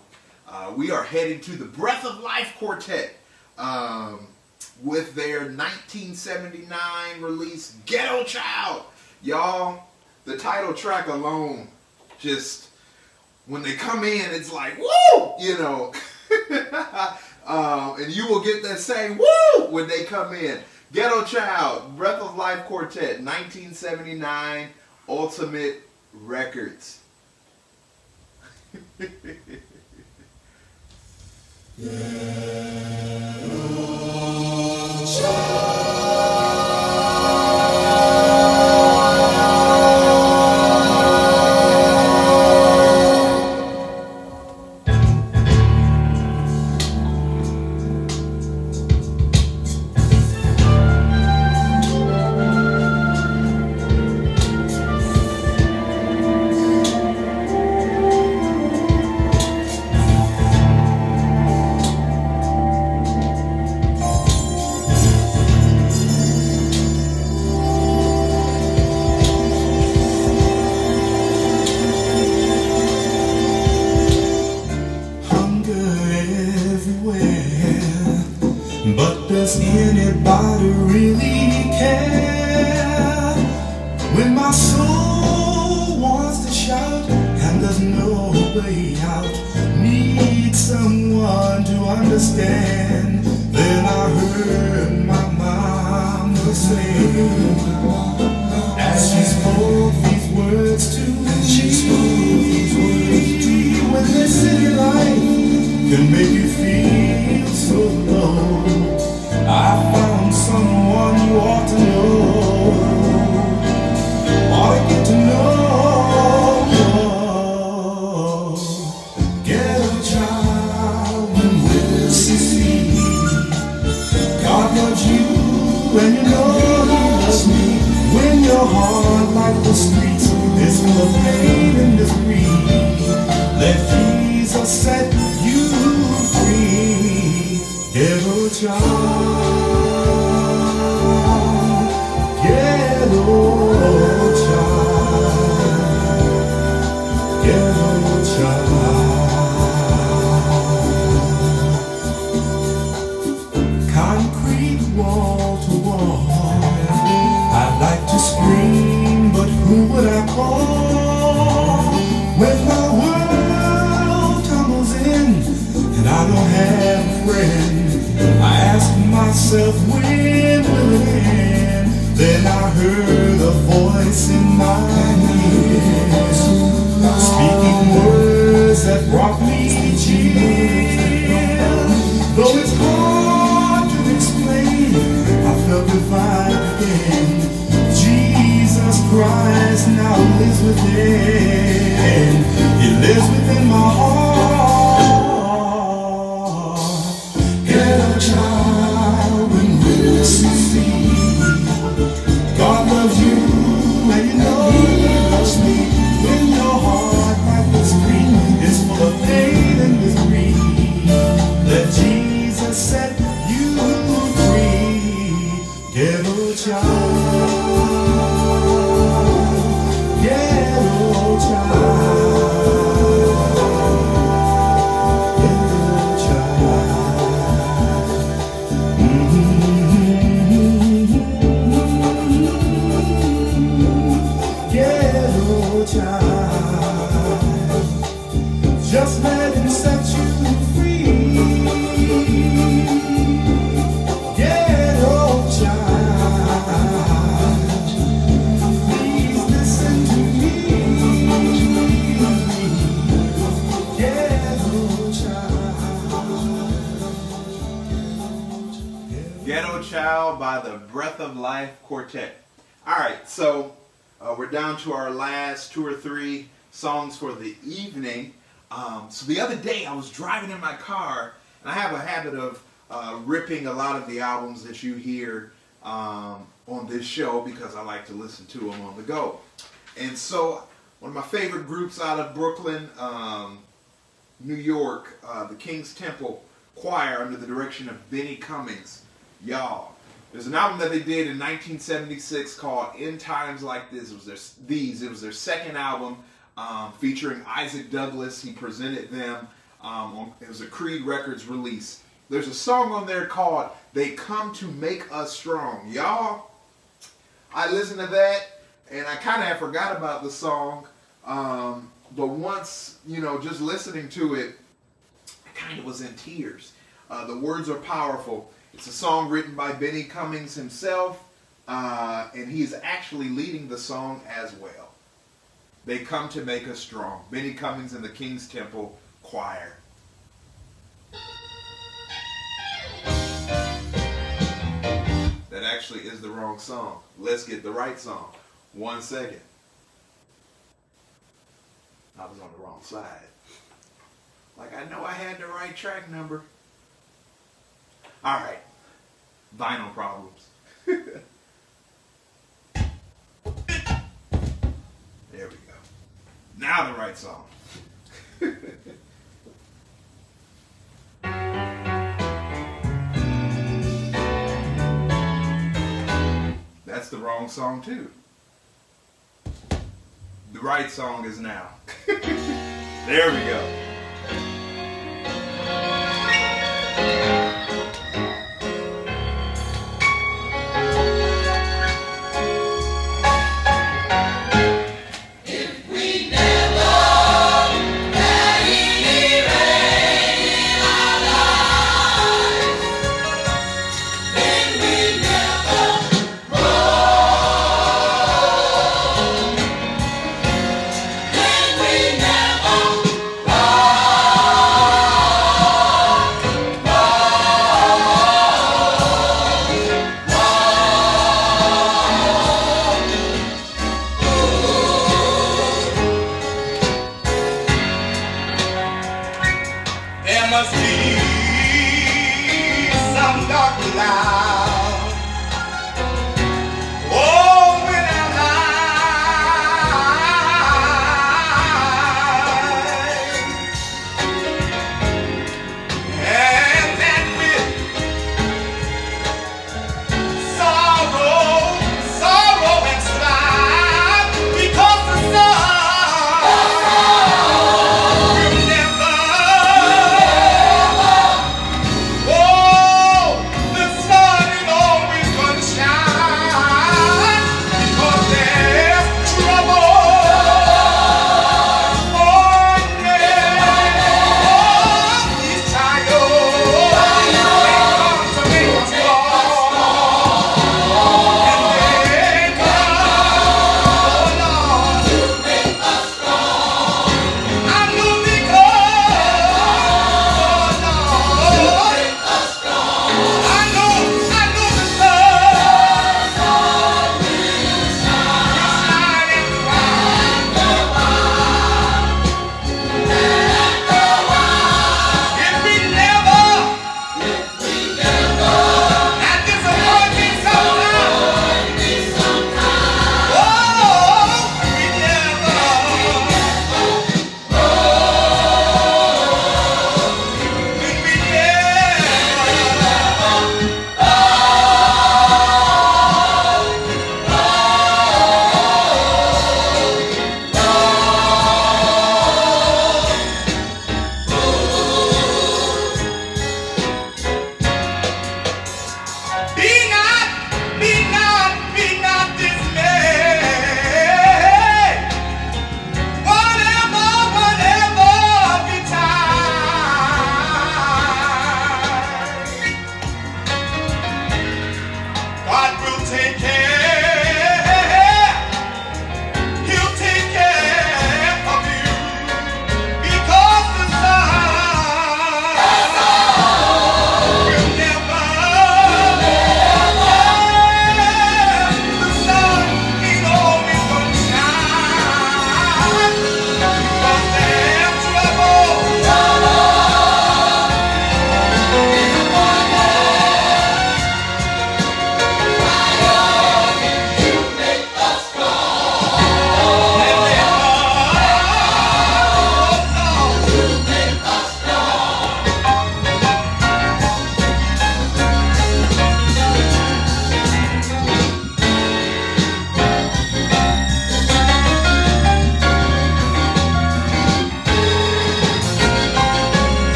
We are heading to the Breath of Life Quartet with their 1979 release, Ghetto Child. Y'all, the title track alone, just, when they come in, it's like, woo! You know. And you will get that same woo when they come in. Ghetto Child, Breath of Life Quartet, 1979, Ultimate Records. But does anybody really care when my soul wants to shout and there's no way out? Need someone to understand. Then I heard my mama say, as she spoke these words to me, when this city life can make you feel so low, I found someone you ought to know, ought to get to know. Ghetto child, when will she see? God loves you and you know He loves me. When your heart like the streets is full of pain and misery, let Jesus set you free. Ghetto child, ghetto child, ghetto child. Concrete wall to wall, I'd like to scream, but who would I call when my world tumbles in and I don't have a friend? I ask myself, when will it end? Then I heard a voice in my ear, speaking words that brought me cheer. Though it's hard to explain, I felt revived again. Jesus Christ now lives within. He lives within my heart. Ghetto child, when will you see? God loves you and you know He loves me. When your heart like the street is full of pain and misery, let Jesus set you free. Ghetto child, ghetto child, ghetto child. Ghetto child, just let Him set you free. Ghetto child, please listen to me. Ghetto child. Ghetto Child by the Breath of Life Quartet. Alright, so we're down to our last 2 or 3 songs for the evening. So the other day I was driving in my car, and I have a habit of ripping a lot of the albums that you hear on this show because I like to listen to them on the go. And so one of my favorite groups out of Brooklyn, New York, the King's Temple Choir under the direction of Benny Cummings. Y'all, there's an album that they did in 1976 called In Times Like This. It was their second album, featuring Isaac Douglas. He presented them It was a Creed Records release. There's a song on there called "They Come to Make Us Strong." Y'all, I listened to that and I kind of had forgot about the song. But once, you know, just listening to it, I kind of was in tears. The words are powerful. It's a song written by Benny Cummings himself, and he is actually leading the song as well. They Come to Make Us Strong. Benny Cummings and the King's Temple Choir. That actually is the wrong song. Let's get the right song. 1 second. I was on the wrong side. Like, I know I had the right track number. Alright. Vinyl problems. There we go. Now the right song. That's the wrong song too. The right song is now. There we go. Never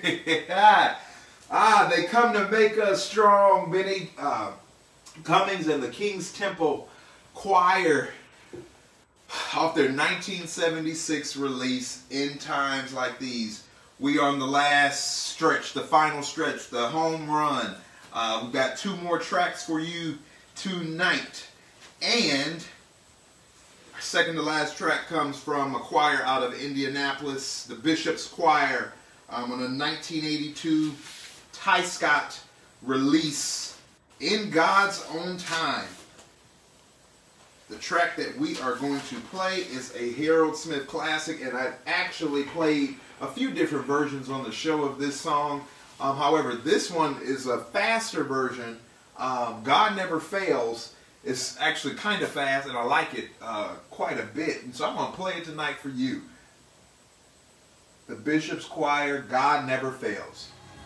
They come to make us strong. Benny Cummings and the King's Temple Choir off their 1976 release, In Times Like These. We are on the last stretch, the final stretch, the home run. We've got 2 more tracks for you tonight. And our second to last track comes from a choir out of Indianapolis, the Bishop's Choir, on a 1982 Ty Scott release, In God's Own Time. The track that we are going to play is a Harold Smith classic, and I've actually played a few different versions on the show of this song. However, this one is a faster version. God Never Fails. It's actually kind of fast, and I like it quite a bit. And so I'm going to play it tonight for you. The Bishop's Choir, God Never Fails.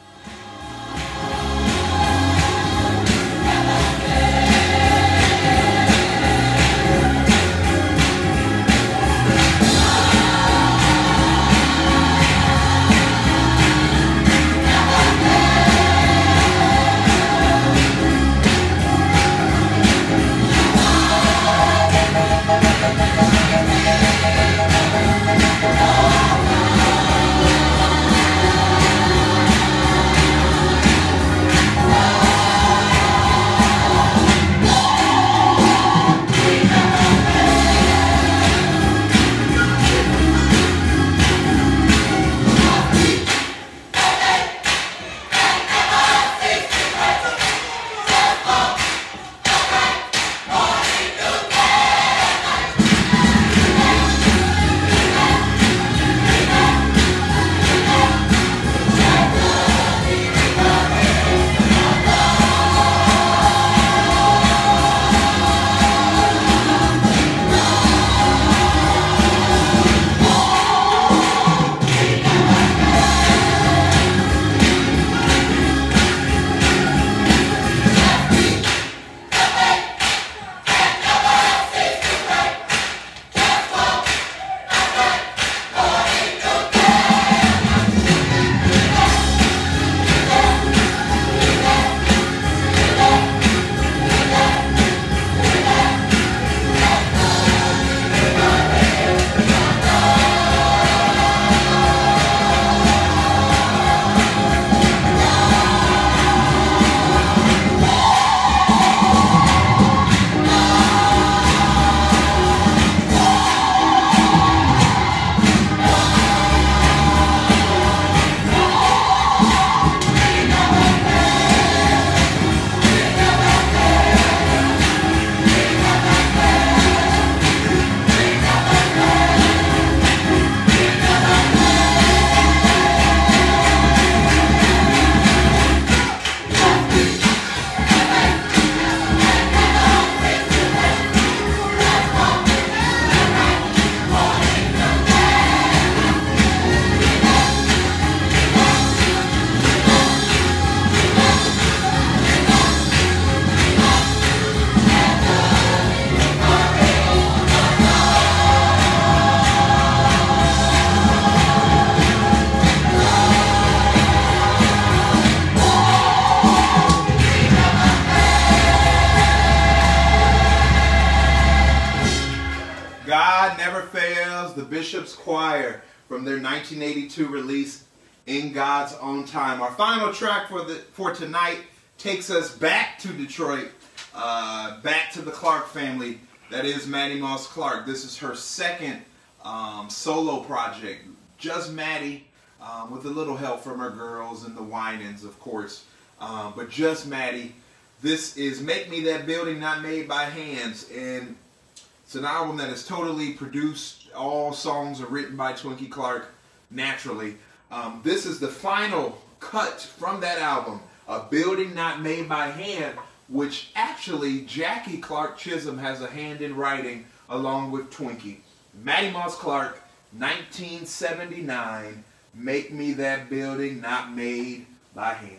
Bishop's Choir from their 1982 release, In God's Own Time. Our final track for tonight takes us back to Detroit, back to the Clark family. That is Mattie Moss Clark. This is her second solo project. Just Mattie, with a little help from her girls and the Winans, of course. But just Mattie. This is Make Me That Building Not Made by Hands. And it's an album that is totally produced. All songs are written by Twinkie Clark, naturally. This is the final cut from that album, A Building Not Made by Hand, which actually Jackie Clark Chisholm has a hand in writing along with Twinkie. Mattie Moss Clark, 1979, Make Me That Building Not Made by Hand.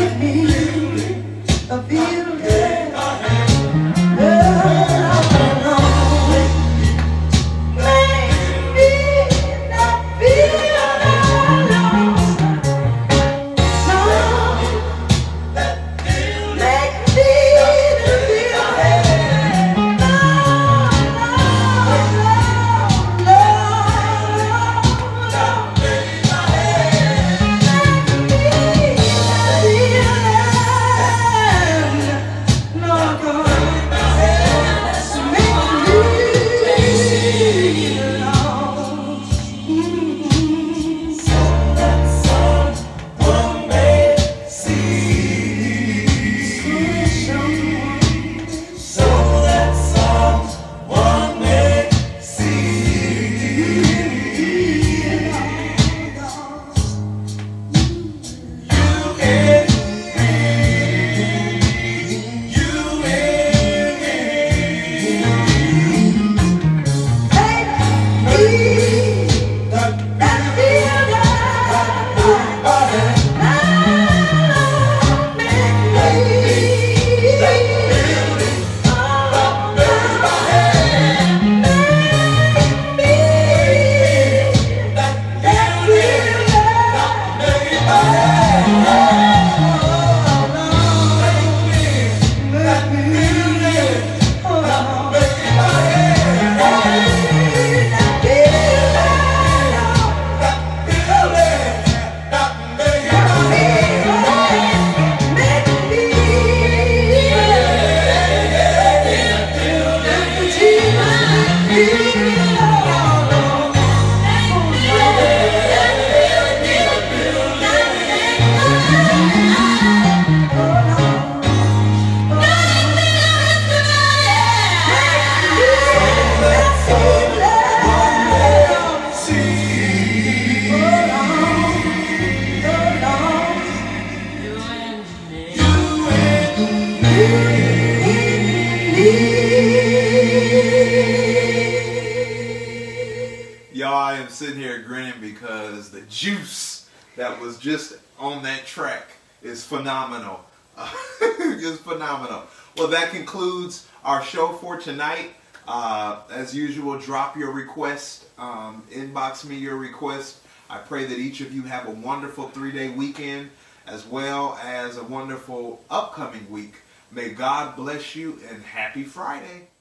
Y'all, I am sitting here grinning because the juice that was just on that track is phenomenal. It's phenomenal. Well, that concludes our show for tonight. As usual, drop your request, inbox me your request. I pray that each of you have a wonderful 3-day weekend as well as a wonderful upcoming week. May God bless you and happy Friday.